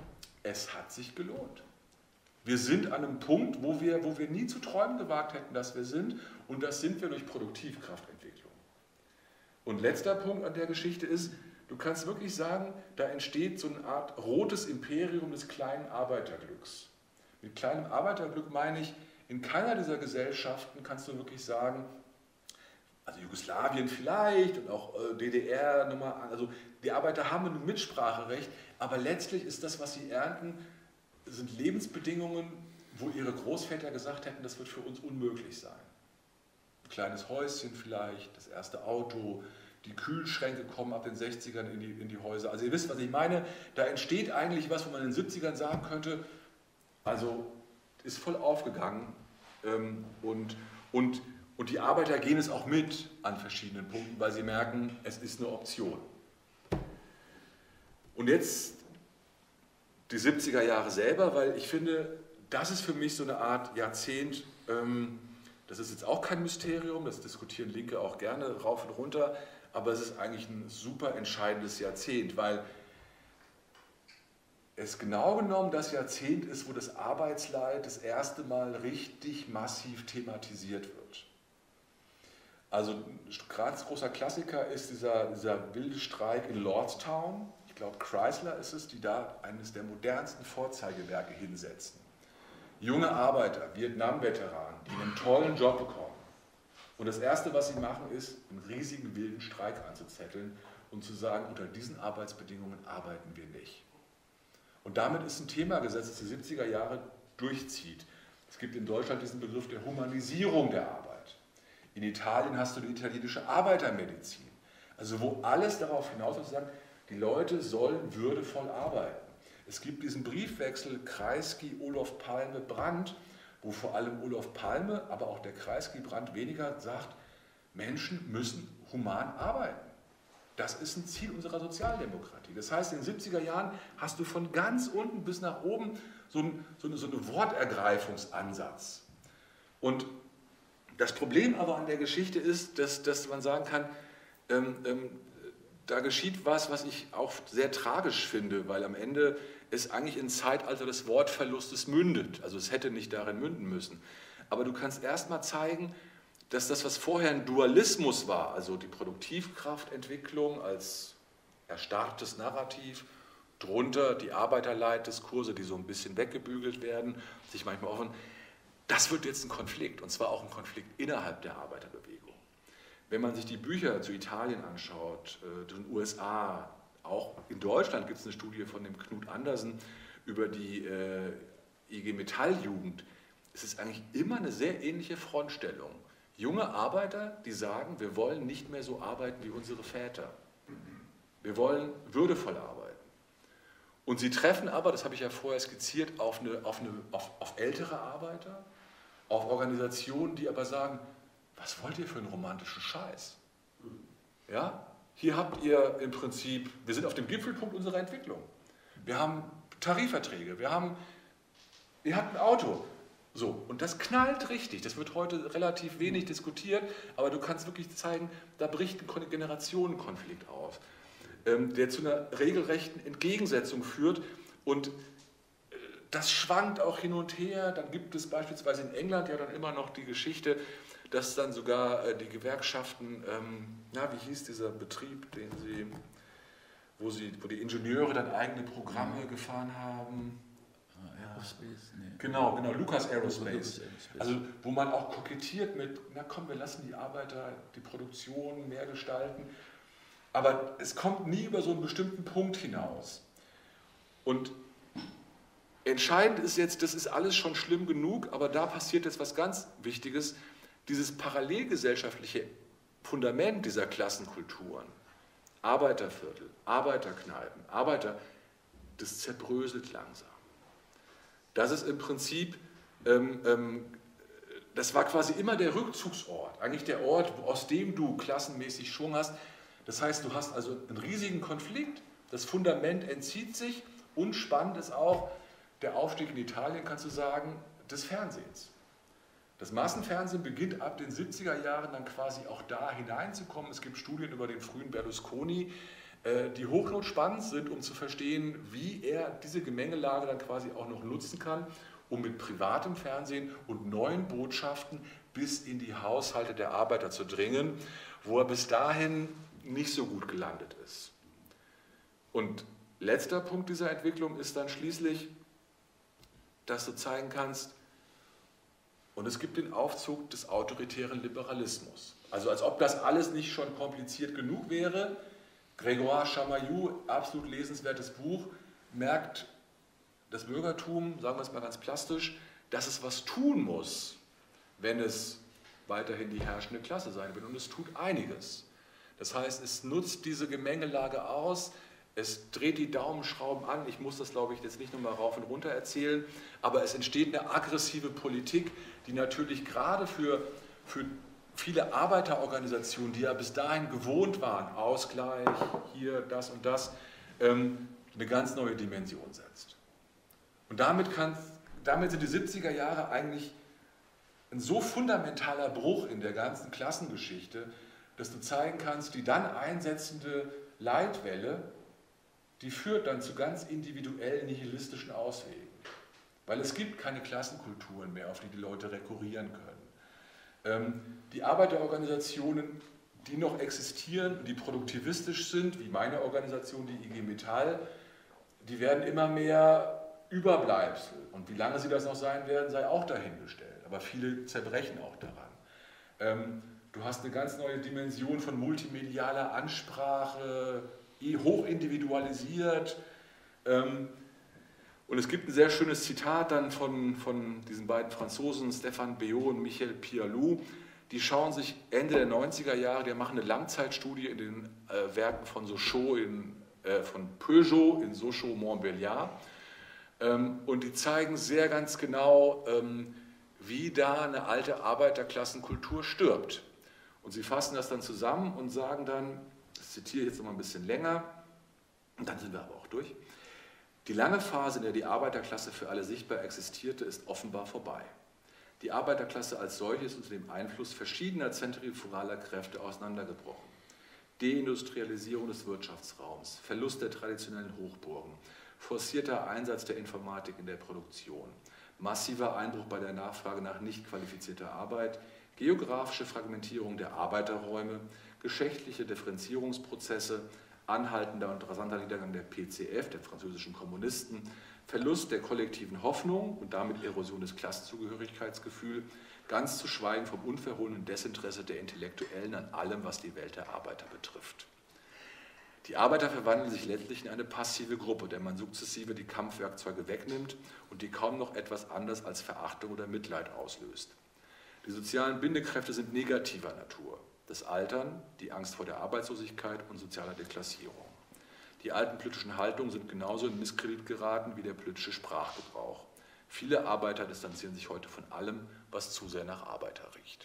es hat sich gelohnt. Wir sind an einem Punkt, wo wir nie zu träumen gewagt hätten, dass wir sind, und das sind wir durch Produktivkraftentwicklung. Und letzter Punkt an der Geschichte ist, du kannst wirklich sagen, da entsteht so eine Art rotes Imperium des kleinen Arbeiterglücks. Mit kleinem Arbeiterglück meine ich, in keiner dieser Gesellschaften kannst du wirklich sagen, also Jugoslawien vielleicht und auch DDR, also die Arbeiter haben ein Mitspracherecht, aber letztlich ist das, was sie ernten, sind Lebensbedingungen, wo ihre Großväter gesagt hätten, das wird für uns unmöglich sein. Ein kleines Häuschen vielleicht, das erste Auto, die Kühlschränke kommen ab den 60ern in die Häuser. Also ihr wisst, was ich meine, da entsteht eigentlich was, wo man in den 70ern sagen könnte, also ist voll aufgegangen und die Arbeiter gehen es auch mit an verschiedenen Punkten, weil sie merken, es ist eine Option. Und jetzt die 70er Jahre selber, weil ich finde, das ist für mich so eine Art Jahrzehnt, das ist jetzt auch kein Mysterium, das diskutieren Linke auch gerne rauf und runter, aber es ist eigentlich ein super entscheidendes Jahrzehnt, weil es genau genommen das Jahrzehnt ist, wo das Arbeitsleid das erste Mal richtig massiv thematisiert wird. Also ganz großer Klassiker ist dieser wilde Streik in Lordstown. Ich glaube, Chrysler ist es, die da eines der modernsten Vorzeigewerke hinsetzen. Junge Arbeiter, Vietnam-Veteranen, die einen tollen Job bekommen. Und das Erste, was sie machen, ist, einen riesigen wilden Streik anzuzetteln und zu sagen, unter diesen Arbeitsbedingungen arbeiten wir nicht. Und damit ist ein Thema gesetzt, das die 70er Jahre durchzieht. Es gibt in Deutschland diesen Begriff der Humanisierung der Arbeit. In Italien hast du die italienische Arbeitermedizin. Also wo alles darauf hinaus ist, zu sagen, die Leute sollen würdevoll arbeiten. Es gibt diesen Briefwechsel Kreisky, Olof Palme, Brandt, wo vor allem Olof Palme, aber auch der Kreisky Brandt weniger sagt, Menschen müssen human arbeiten. Das ist ein Ziel unserer Sozialdemokratie. Das heißt, in den 70er Jahren hast du von ganz unten bis nach oben so einen Wortergreifungsansatz. Und das Problem aber an der Geschichte ist, dass man sagen kann, da geschieht was, was ich auch sehr tragisch finde, weil am Ende es eigentlich in ein Zeitalter des Wortverlustes mündet. Also es hätte nicht darin münden müssen. Aber du kannst erstmal zeigen, dass das, was vorher ein Dualismus war, also die Produktivkraftentwicklung als erstarrtes Narrativ, drunter die Arbeiterleitdiskurse, die so ein bisschen weggebügelt werden, sich manchmal offen, das wird jetzt ein Konflikt, und zwar auch ein Konflikt innerhalb der Arbeiterbewegung. Wenn man sich die Bücher zu Italien anschaut, den USA, auch in Deutschland gibt es eine Studie von dem Knut Andersen über die IG Metall-Jugend, es ist eigentlich immer eine sehr ähnliche Frontstellung. Junge Arbeiter, die sagen, wir wollen nicht mehr so arbeiten wie unsere Väter. Wir wollen würdevoll arbeiten. Und sie treffen aber, das habe ich ja vorher skizziert, auf ältere Arbeiter, auf Organisationen, die aber sagen, was wollt ihr für einen romantischen Scheiß? Ja? Hier habt ihr im Prinzip, wir sind auf dem Gipfelpunkt unserer Entwicklung. Wir haben Tarifverträge, ihr habt ein Auto. So, und das knallt richtig, das wird heute relativ wenig diskutiert, aber du kannst wirklich zeigen, da bricht ein Generationenkonflikt auf, der zu einer regelrechten Entgegensetzung führt, und das schwankt auch hin und her. Dann gibt es beispielsweise in England ja dann immer noch die Geschichte, dass dann sogar die Gewerkschaften, wie hieß dieser Betrieb, wo die Ingenieure dann eigene Programme gefahren haben? Aerospace? Nee. Genau, Lucas Aerospace. Also wo man auch kokettiert mit, na komm, wir lassen die Arbeiter die Produktion mehr gestalten, aber es kommt nie über so einen bestimmten Punkt hinaus. Und entscheidend ist jetzt, das ist alles schon schlimm genug, aber da passiert jetzt was ganz Wichtiges, dieses parallelgesellschaftliche Fundament dieser Klassenkulturen, Arbeiterviertel, Arbeiterkneipen, das zerbröselt langsam. Das ist im Prinzip, das war quasi immer der Rückzugsort, eigentlich der Ort, aus dem du klassenmäßig Schwung hast. Das heißt, du hast also einen riesigen Konflikt, das Fundament entzieht sich, und spannend ist auch der Aufstieg in Italien, kannst du sagen, des Fernsehens. Das Massenfernsehen beginnt ab den 70er Jahren dann quasi auch da hineinzukommen. Es gibt Studien über den frühen Berlusconi, die hochnotspannend sind, um zu verstehen, wie er diese Gemengelage dann quasi auch noch nutzen kann, um mit privatem Fernsehen und neuen Botschaften bis in die Haushalte der Arbeiter zu dringen, wo er bis dahin nicht so gut gelandet ist. Und letzter Punkt dieser Entwicklung ist dann schließlich, dass du zeigen kannst, und es gibt den Aufzug des autoritären Liberalismus. Also als ob das alles nicht schon kompliziert genug wäre. Grégoire Chamaillou, absolut lesenswertes Buch, merkt das Bürgertum, sagen wir es mal ganz plastisch, dass es was tun muss, wenn es weiterhin die herrschende Klasse sein will. Und es tut einiges. Das heißt, es nutzt diese Gemengelage aus, es dreht die Daumenschrauben an. Ich muss das, glaube ich, jetzt nicht nochmal rauf und runter erzählen, aber es entsteht eine aggressive Politik, die natürlich gerade für viele Arbeiterorganisationen, die ja bis dahin gewohnt waren, Ausgleich, hier, das und das, eine ganz neue Dimension setzt. Und damit sind die 70er Jahre eigentlich ein so fundamentaler Bruch in der ganzen Klassengeschichte, dass du zeigen kannst, die dann einsetzende Leitwelle, die führt dann zu ganz individuellen nihilistischen Auswegen. Weil es gibt keine Klassenkulturen mehr, auf die Leute rekurrieren können. Die Arbeiterorganisationen, die noch existieren, die produktivistisch sind, wie meine Organisation, die IG Metall, die werden immer mehr Überbleibsel. Und wie lange sie das noch sein werden, sei auch dahingestellt. Aber viele zerbrechen auch daran. Du hast eine ganz neue Dimension von multimedialer Ansprache, hochindividualisiert. Und es gibt ein sehr schönes Zitat dann von diesen beiden Franzosen, Stéphane Béot und Michel Pialou. Die schauen sich Ende der 90er Jahre, die machen eine Langzeitstudie in den Werken von Sochaux, von Peugeot in Sochaux-Montbéliard. Und die zeigen sehr ganz genau, wie da eine alte Arbeiterklassenkultur stirbt. Und sie fassen das dann zusammen und sagen dann, das zitiere ich jetzt noch mal ein bisschen länger, und dann sind wir aber auch durch, die lange Phase, in der die Arbeiterklasse für alle sichtbar existierte, ist offenbar vorbei. Die Arbeiterklasse als solche ist unter dem Einfluss verschiedener zentrifugaler Kräfte auseinandergebrochen. Deindustrialisierung des Wirtschaftsraums, Verlust der traditionellen Hochburgen, forcierter Einsatz der Informatik in der Produktion, massiver Einbruch bei der Nachfrage nach nicht qualifizierter Arbeit, geografische Fragmentierung der Arbeiterräume, geschlechtliche Differenzierungsprozesse, anhaltender und rasanter Niedergang der PCF, der französischen Kommunisten, Verlust der kollektiven Hoffnung und damit Erosion des Klassenzugehörigkeitsgefühls, ganz zu schweigen vom unverhohlenen Desinteresse der Intellektuellen an allem, was die Welt der Arbeiter betrifft. Die Arbeiter verwandeln sich letztlich in eine passive Gruppe, der man sukzessive die Kampfwerkzeuge wegnimmt und die kaum noch etwas anderes als Verachtung oder Mitleid auslöst. Die sozialen Bindekräfte sind negativer Natur. Das Altern, die Angst vor der Arbeitslosigkeit und sozialer Deklassierung. Die alten politischen Haltungen sind genauso in Misskredit geraten wie der politische Sprachgebrauch. Viele Arbeiter distanzieren sich heute von allem, was zu sehr nach Arbeiter riecht.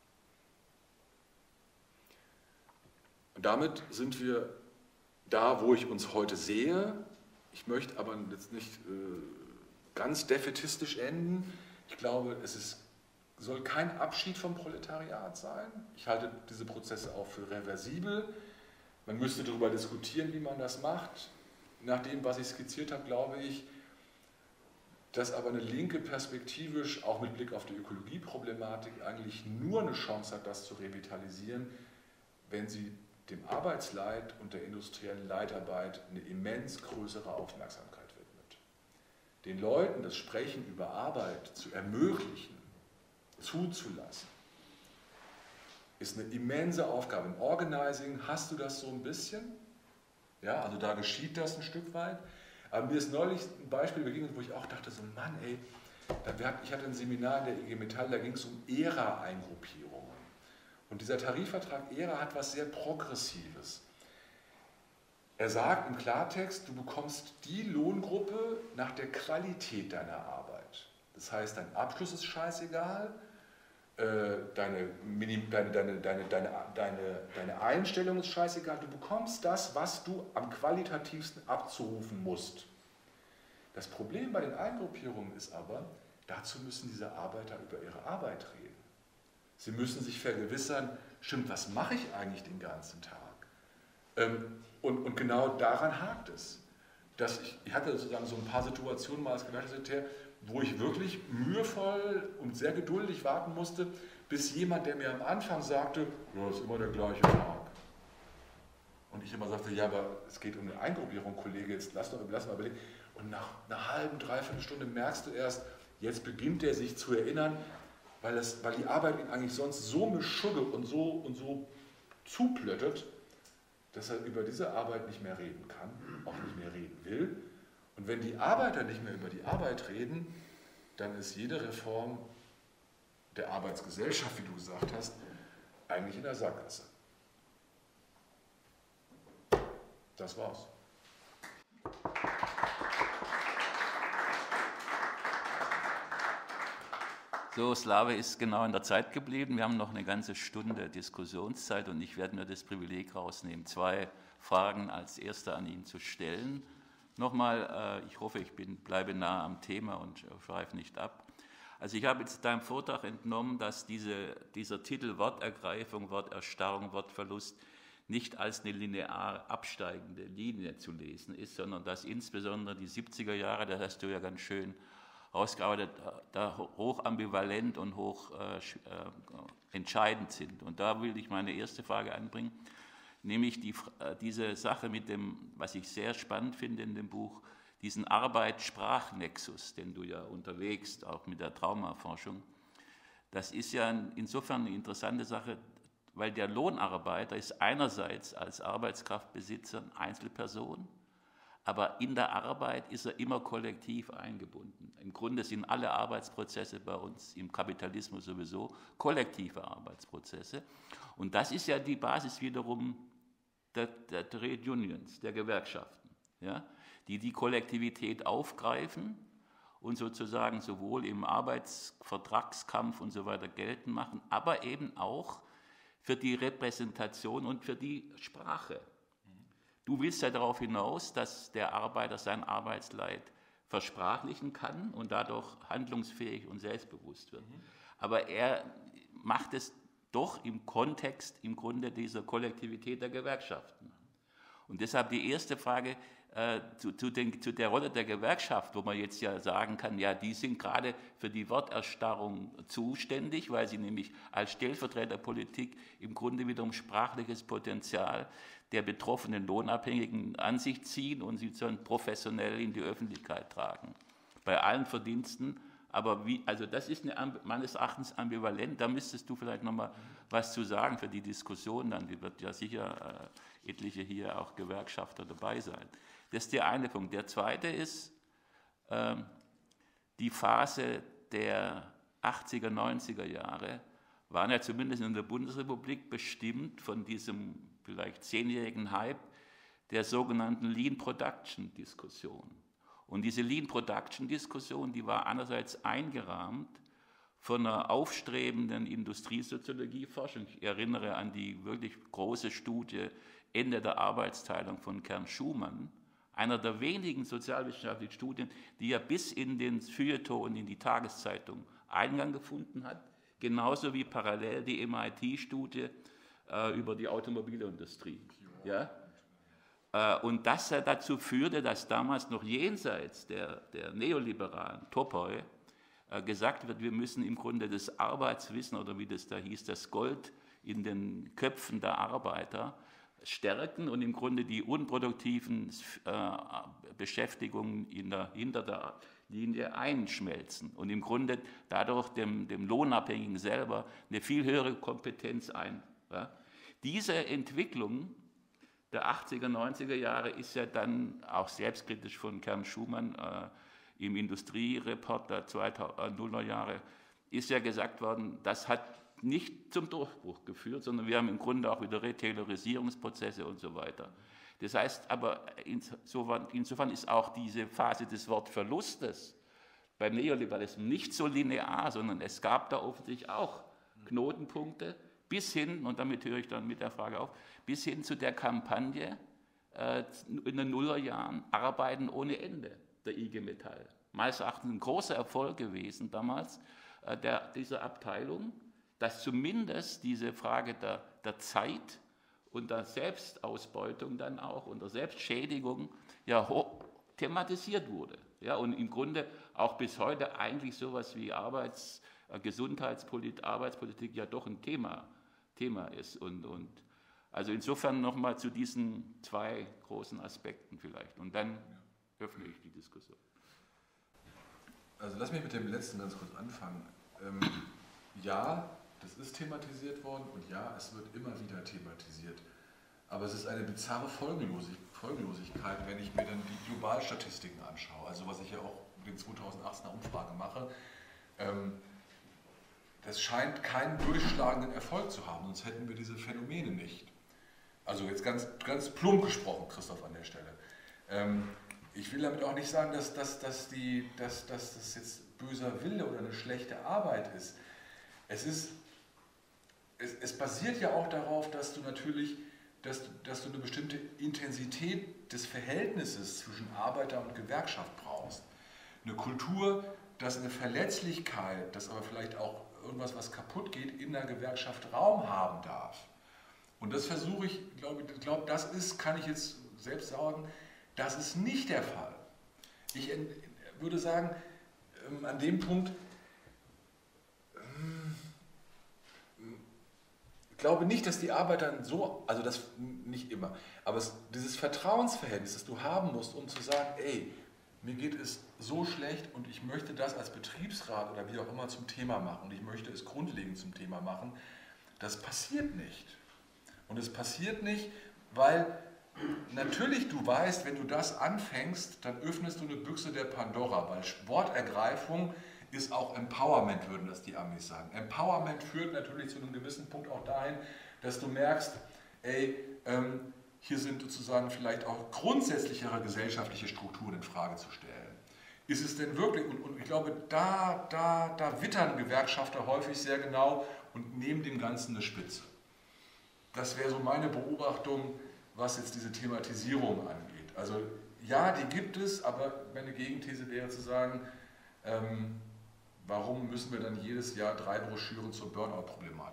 Und damit sind wir da, wo ich uns heute sehe. Ich möchte aber jetzt nicht ganz defätistisch enden. Ich glaube, soll kein Abschied vom Proletariat sein. Ich halte diese Prozesse auch für reversibel. Man müsste darüber diskutieren, wie man das macht. Nach dem, was ich skizziert habe, glaube ich, dass aber eine Linke perspektivisch, auch mit Blick auf die Ökologieproblematik, eigentlich nur eine Chance hat, das zu revitalisieren, wenn sie dem Arbeitsleid und der industriellen Leitarbeit eine immens größere Aufmerksamkeit widmet. Den Leuten das Sprechen über Arbeit zu ermöglichen, zuzulassen, ist eine immense Aufgabe. Im Organizing hast du das so ein bisschen, ja, also da geschieht das ein Stück weit, aber mir ist neulich ein Beispiel begegnet, wo ich auch dachte, so Mann, ey, ich hatte ein Seminar in der IG Metall, da ging es um ERA-Eingruppierungen. Und dieser Tarifvertrag ERA hat was sehr Progressives. Er sagt im Klartext, du bekommst die Lohngruppe nach der Qualität deiner Arbeit. Das heißt, dein Abschluss ist scheißegal, deine Einstellung ist scheißegal, du bekommst das, was du am qualitativsten abzurufen musst. Das Problem bei den Eingruppierungen ist aber, dazu müssen diese Arbeiter über ihre Arbeit reden. Sie müssen sich vergewissern, stimmt, was mache ich eigentlich den ganzen Tag? Und genau daran hakt es. Ich hatte sozusagen so ein paar Situationen mal als Gewerkschaftssekretär, wo ich wirklich mühevoll und sehr geduldig warten musste, bis jemand, der mir am Anfang sagte, ja, ist immer der gleiche Tag. Und ich immer sagte, ja, aber es geht um eine Eingruppierung, Kollege, jetzt lass mal überlegen. Und nach einer halben, dreiviertel Stunde merkst du erst, jetzt beginnt er sich zu erinnern, weil die Arbeit ihn eigentlich sonst so mischugge und so zuplöttet, dass er über diese Arbeit nicht mehr reden kann, auch nicht mehr reden will. Und wenn die Arbeiter nicht mehr über die Arbeit reden, dann ist jede Reform der Arbeitsgesellschaft, wie du gesagt hast, eigentlich in der Sackgasse. Das war's. So, Slave ist genau in der Zeit geblieben. Wir haben noch eine ganze Stunde Diskussionszeit und ich werde mir das Privileg rausnehmen, 2 Fragen als erste an ihn zu stellen. Nochmal, ich hoffe, ich bleibe nah am Thema und schweife nicht ab. Also ich habe jetzt deinem Vortrag entnommen, dass dieser Titel Wortergreifung, Worterstarrung, Wortverlust nicht als eine linear absteigende Linie zu lesen ist, sondern dass insbesondere die 70er Jahre, das hast du ja ganz schön ausgearbeitet, da hoch ambivalent und hoch entscheidend sind. Und da will ich meine erste Frage anbringen, nämlich diese Sache mit dem, was ich sehr spannend finde in dem Buch, diesen Arbeit-Sprach-Nexus, den du ja unterlegst, auch mit der Traumaforschung. Das ist ja insofern eine interessante Sache, weil der Lohnarbeiter ist einerseits als Arbeitskraftbesitzer eine Einzelperson, aber in der Arbeit ist er immer kollektiv eingebunden. Im Grunde sind alle Arbeitsprozesse bei uns im Kapitalismus sowieso kollektive Arbeitsprozesse. Und das ist ja die Basis wiederum der Trade Unions, der Gewerkschaften, ja, die Kollektivität aufgreifen und sozusagen sowohl im Arbeitsvertragskampf und so weiter geltend machen, aber eben auch für die Repräsentation und für die Sprache. Du willst ja darauf hinaus, dass der Arbeiter sein Arbeitsleid versprachlichen kann und dadurch handlungsfähig und selbstbewusst wird. Aber er macht es doch im Kontext im Grunde dieser Kollektivität der Gewerkschaften. Und deshalb die erste Frage zu der Rolle der Gewerkschaft, wo man jetzt ja sagen kann, ja, die sind gerade für die Worterstarrung zuständig, weil sie nämlich als Stellvertreterpolitik im Grunde wiederum sprachliches Potenzial der betroffenen Lohnabhängigen an sich ziehen und sie dann professionell in die Öffentlichkeit tragen. Bei allen Verdiensten, aber also das ist meines Erachtens ambivalent, da müsstest du vielleicht nochmal was zu sagen für die Diskussion, dann wird ja sicher etliche hier auch Gewerkschafter dabei sein. Das ist der eine Punkt. Der zweite ist die Phase der 80er, 90er Jahre waren ja zumindest in der Bundesrepublik bestimmt von diesem vielleicht 10-jährigen Hype der sogenannten Lean Production Diskussion. Und diese Lean Production Diskussion, die war einerseits eingerahmt von einer aufstrebenden Industriesoziologieforschung. Ich erinnere an die wirklich große Studie Ende der Arbeitsteilung von Kern Schumann, einer der wenigen sozialwissenschaftlichen Studien, die ja bis in den Feuilleton und in die Tageszeitung Eingang gefunden hat, genauso wie parallel die MIT-Studie über die Automobilindustrie. Ja? Und das dazu führte, dass damals noch jenseits der neoliberalen Topoi gesagt wird, wir müssen im Grunde das Arbeitswissen oder wie das da hieß, das Gold in den Köpfen der Arbeiter stärken und im Grunde die unproduktiven Beschäftigungen hinter der Linie einschmelzen und im Grunde dadurch dem Lohnabhängigen selber eine viel höhere Kompetenz ein. Ja. Diese Entwicklung der 80er, 90er Jahre ist ja dann auch selbstkritisch von Kern Schumann im Industriereport der 2000er Jahre ist ja gesagt worden, das hat nicht zum Durchbruch geführt, sondern wir haben im Grunde auch wieder Retailorisierungsprozesse und so weiter. Das heißt aber, insofern ist auch diese Phase des Wortverlustes beim Neoliberalismus nicht so linear, sondern es gab da offensichtlich auch Knotenpunkte bis hin, und damit höre ich dann mit der Frage auf, bis hin zu der Kampagne in den Nullerjahren Arbeiten ohne Ende der IG Metall. Meines Erachtens ein großer Erfolg gewesen damals dieser Abteilung, dass zumindest diese Frage der Zeit und der Selbstausbeutung dann auch und der Selbstschädigung ja thematisiert wurde. Ja, und im Grunde auch bis heute eigentlich sowas wie Gesundheitspolitik, Arbeitspolitik ja doch ein Thema ist. Und also insofern nochmal zu diesen zwei großen Aspekten vielleicht. Und dann öffne ich die Diskussion. Also lass mich mit dem letzten ganz kurz anfangen. Ja, das ist thematisiert worden und ja, es wird immer wieder thematisiert. Aber es ist eine bizarre Folgenlosigkeit, wenn ich mir dann die Globalstatistiken anschaue. Also was ich ja auch in den 2018er Umfrage mache. Das scheint keinen durchschlagenden Erfolg zu haben, sonst hätten wir diese Phänomene nicht. Also jetzt ganz plump gesprochen, Christoph, an der Stelle. Ich will damit auch nicht sagen, dass das jetzt böser Wille oder eine schlechte Arbeit ist. Es basiert ja auch darauf, dass du natürlich, dass du eine bestimmte Intensität des Verhältnisses zwischen Arbeiter und Gewerkschaft brauchst. Eine Kultur, dass eine Verletzlichkeit, dass aber vielleicht auch irgendwas, was kaputt geht, in der Gewerkschaft Raum haben darf. Und das versuche ich, glaube, das ist, kann ich jetzt selbst sagen, das ist nicht der Fall. Ich würde sagen, an dem Punkt, ich glaube nicht, dass die Arbeiter so, also das nicht immer, aber dieses Vertrauensverhältnis, das du haben musst, um zu sagen, ey, mir geht es so schlecht und ich möchte das als Betriebsrat oder wie auch immer zum Thema machen und ich möchte es grundlegend zum Thema machen, das passiert nicht. Und es passiert nicht, weil natürlich du weißt, wenn du das anfängst, dann öffnest du eine Büchse der Pandora, weil Wortergreifung ist auch Empowerment, würden das die Amis sagen. Empowerment führt natürlich zu einem gewissen Punkt auch dahin, dass du merkst, ey, hier sind sozusagen vielleicht auch grundsätzlichere gesellschaftliche Strukturen in Frage zu stellen. Ist es denn wirklich, und ich glaube, da wittern Gewerkschafter häufig sehr genau und nehmen dem Ganzen eine Spitze. Das wäre so meine Beobachtung, was jetzt diese Thematisierung angeht. Also ja, die gibt es, aber meine Gegenthese wäre zu sagen, warum müssen wir dann jedes Jahr 3 Broschüren zur Burnout-Problematik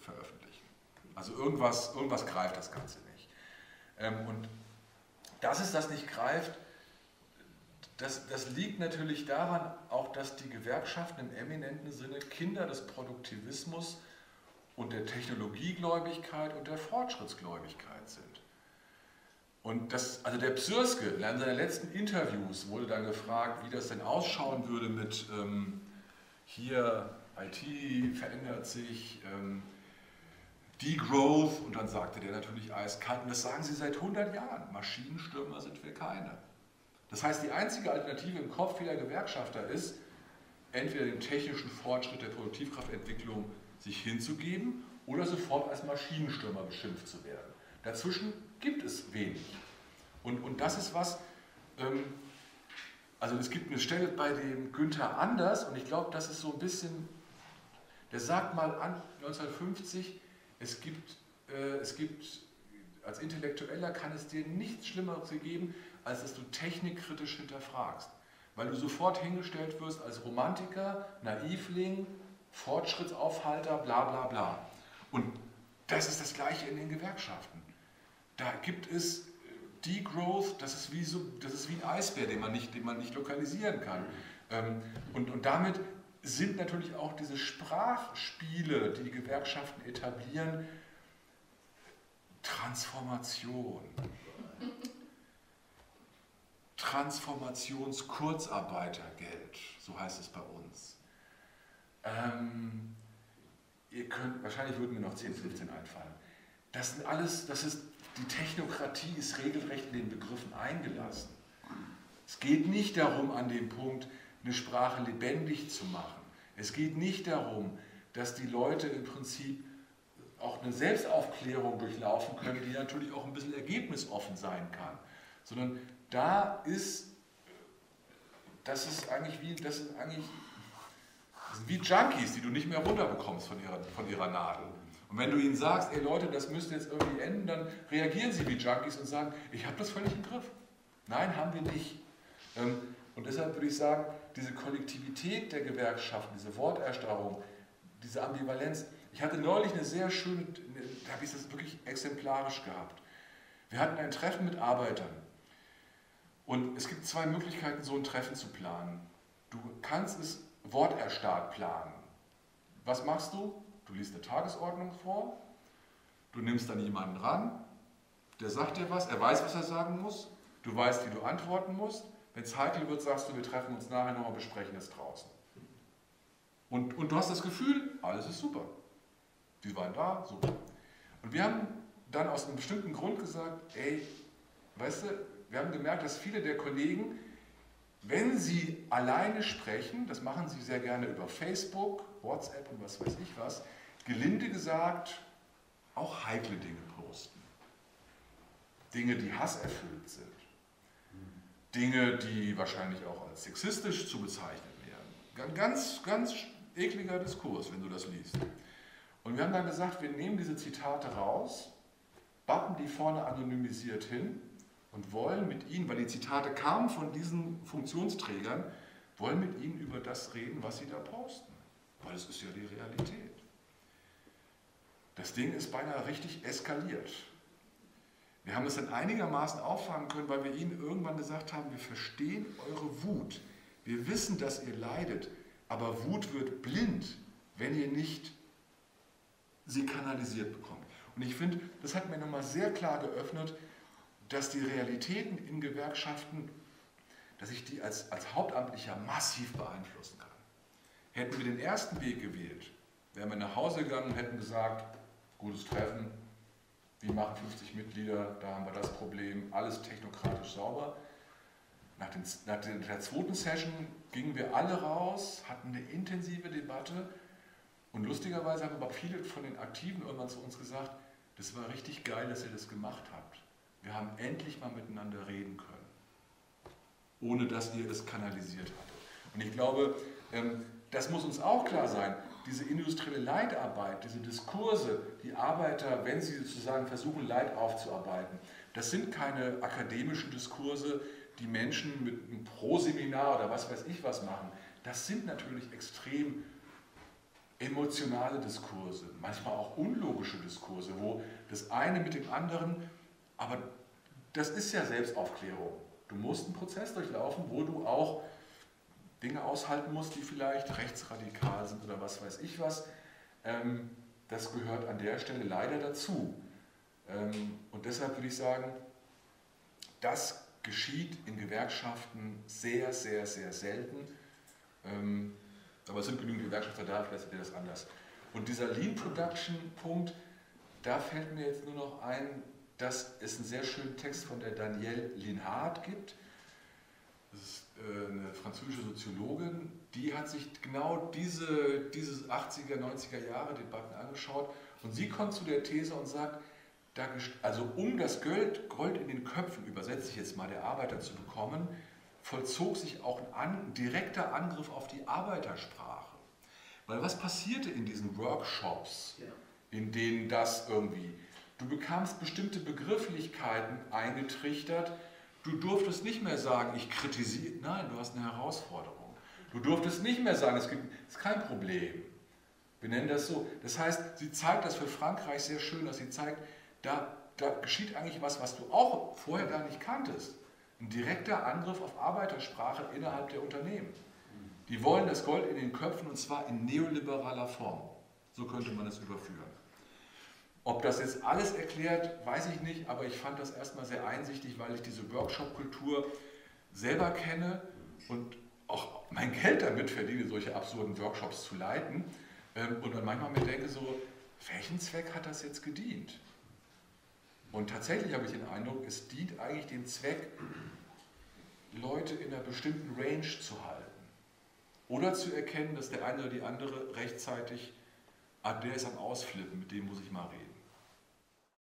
veröffentlichen. Also irgendwas greift das Ganze nicht. Und dass es das nicht greift, das liegt natürlich daran, auch dass die Gewerkschaften im eminenten Sinne Kinder des Produktivismus und der Technologiegläubigkeit und der Fortschrittsgläubigkeit sind. Und also der Psirske, in einem seiner letzten Interviews wurde dann gefragt, wie das denn ausschauen würde mit hier IT verändert sich, Degrowth, und dann sagte der natürlich eiskalt, und das sagen sie seit 100 Jahren, Maschinenstürmer sind wir keine. Das heißt, die einzige Alternative im Kopf vieler Gewerkschafter ist, entweder dem technischen Fortschritt der Produktivkraftentwicklung sich hinzugeben oder sofort als Maschinenstürmer beschimpft zu werden. Dazwischen gibt es wenig. Und das ist was, also es gibt eine Stelle bei dem Günther Anders, und ich glaube, das ist so ein bisschen, der sagt mal an 1950, es gibt, als Intellektueller kann es dir nichts Schlimmeres geben, als dass du technikkritisch hinterfragst. Weil du sofort hingestellt wirst als Romantiker, Naivling, Fortschrittsaufhalter, bla bla bla. Und das ist das Gleiche in den Gewerkschaften. Da gibt es Degrowth, das ist wie ein Eisbär, den man nicht lokalisieren kann. Und damit sind natürlich auch diese Sprachspiele, die die Gewerkschaften etablieren, Transformation. Transformationskurzarbeitergeld, so heißt es bei uns. Wahrscheinlich würden mir noch 10, 15 einfallen. Das sind alles, die Technokratie ist regelrecht in den Begriffen eingelassen. Es geht nicht darum, an dem Punkt eine Sprache lebendig zu machen. Es geht nicht darum, dass die Leute im Prinzip auch eine Selbstaufklärung durchlaufen können, die natürlich auch ein bisschen ergebnisoffen sein kann, sondern das sind wie Junkies, die du nicht mehr runterbekommst von ihrer Nadel. Und wenn du ihnen sagst, ey Leute, das müsste jetzt irgendwie enden, dann reagieren sie wie Junkies und sagen, ich habe das völlig im Griff. Nein, haben wir nicht. Und deshalb würde ich sagen, diese Kollektivität der Gewerkschaften, diese Worterstarrung, diese Ambivalenz. Ich hatte neulich eine sehr schöne, da habe ich das wirklich exemplarisch gehabt. Wir hatten ein Treffen mit Arbeitern. Und es gibt zwei Möglichkeiten, so ein Treffen zu planen. Du kannst es worterstarrt planen. Was machst du? Du liest eine Tagesordnung vor, du nimmst dann jemanden ran, der sagt dir was, er weiß, was er sagen muss, du weißt, wie du antworten musst. Wenn es heikel wird, sagst du, wir treffen uns nachher nochmal, besprechen das draußen. Und du hast das Gefühl, alles ist super. Die waren da, super. Und wir haben dann aus einem bestimmten Grund gesagt, ey, weißt du, wir haben gemerkt, dass viele der Kollegen, wenn sie alleine sprechen, das machen sie sehr gerne über Facebook, WhatsApp und was weiß ich was, gelinde gesagt, auch heikle Dinge posten. Dinge, die hasserfüllt sind. Dinge, die wahrscheinlich auch als sexistisch zu bezeichnen wären. Ganz, ganz ekliger Diskurs, wenn du das liest. Und wir haben dann gesagt, wir nehmen diese Zitate raus, bappen die vorne anonymisiert hin und wollen mit ihnen, weil die Zitate kamen von diesen Funktionsträgern, wollen mit ihnen über das reden, was sie da posten. Weil es ist ja die Realität. Das Ding ist beinahe richtig eskaliert. Wir haben es dann einigermaßen auffangen können, weil wir ihnen irgendwann gesagt haben, wir verstehen eure Wut. Wir wissen, dass ihr leidet, aber Wut wird blind, wenn ihr nicht sie kanalisiert bekommt. Und ich finde, das hat mir nochmal sehr klar geöffnet, dass die Realitäten in Gewerkschaften, dass ich die als Hauptamtlicher massiv beeinflussen kann. Hätten wir den ersten Weg gewählt, wären wir nach Hause gegangen und hätten gesagt, gutes Treffen, wir machen 50 Mitglieder, da haben wir das Problem, alles technokratisch sauber. Nach der zweiten Session gingen wir alle raus, hatten eine intensive Debatte und lustigerweise haben aber viele von den Aktiven irgendwann zu uns gesagt, das war richtig geil, dass ihr das gemacht habt. Wir haben endlich mal miteinander reden können, ohne dass ihr es kanalisiert hattet. Und ich glaube, das muss uns auch klar sein. Diese industrielle Leitarbeit, diese Diskurse, die Arbeiter, wenn sie sozusagen versuchen, Leid aufzuarbeiten, das sind keine akademischen Diskurse, die Menschen mit einem Pro-Seminar oder was weiß ich was machen. Das sind natürlich extrem emotionale Diskurse, manchmal auch unlogische Diskurse, wo das eine mit dem anderen, aber das ist ja Selbstaufklärung. Du musst einen Prozess durchlaufen, wo du auch Dinge aushalten musst, die vielleicht rechtsradikal sind oder was weiß ich was. Das gehört an der Stelle leider dazu. Und deshalb würde ich sagen, das geschieht in Gewerkschaften sehr, sehr, sehr selten. Aber es sind genügend Gewerkschafter da, vielleicht seht ihr das anders. Und dieser Lean Production Punkt, da fällt mir jetzt nur noch ein, dass es einen sehr schönen Text von der Danielle Linhart gibt. Das ist eine französische Soziologin, die hat sich genau diese 80er, 90er Jahre Debatten angeschaut und sie kommt zu der These und sagt, also um das Gold in den Köpfen, übersetze ich jetzt mal, der Arbeiter zu bekommen, vollzog sich auch ein direkter Angriff auf die Arbeitersprache. Weil was passierte in diesen Workshops, in denen das irgendwie, du bekamst bestimmte Begrifflichkeiten eingetrichtert, du durftest nicht mehr sagen, ich kritisiere, nein, du hast eine Herausforderung. Du durftest nicht mehr sagen, es ist kein Problem. Wir nennen das so. Das heißt, sie zeigt das für Frankreich sehr schön, dass sie zeigt, da geschieht eigentlich was du auch vorher gar nicht kanntest. Ein direkter Angriff auf Arbeitersprache innerhalb der Unternehmen. Die wollen das Gold in den Köpfen und zwar in neoliberaler Form. So könnte man es überführen. Ob das jetzt alles erklärt, weiß ich nicht, aber ich fand das erstmal sehr einsichtig, weil ich diese Workshop-Kultur selber kenne und auch mein Geld damit verdiene, solche absurden Workshops zu leiten. Und dann manchmal mir denke so, welchen Zweck hat das jetzt gedient? Und tatsächlich habe ich den Eindruck, es dient eigentlich dem Zweck, Leute in einer bestimmten Range zu halten. Oder zu erkennen, dass der eine oder die andere rechtzeitig, der ist am Ausflippen, mit dem muss ich mal reden.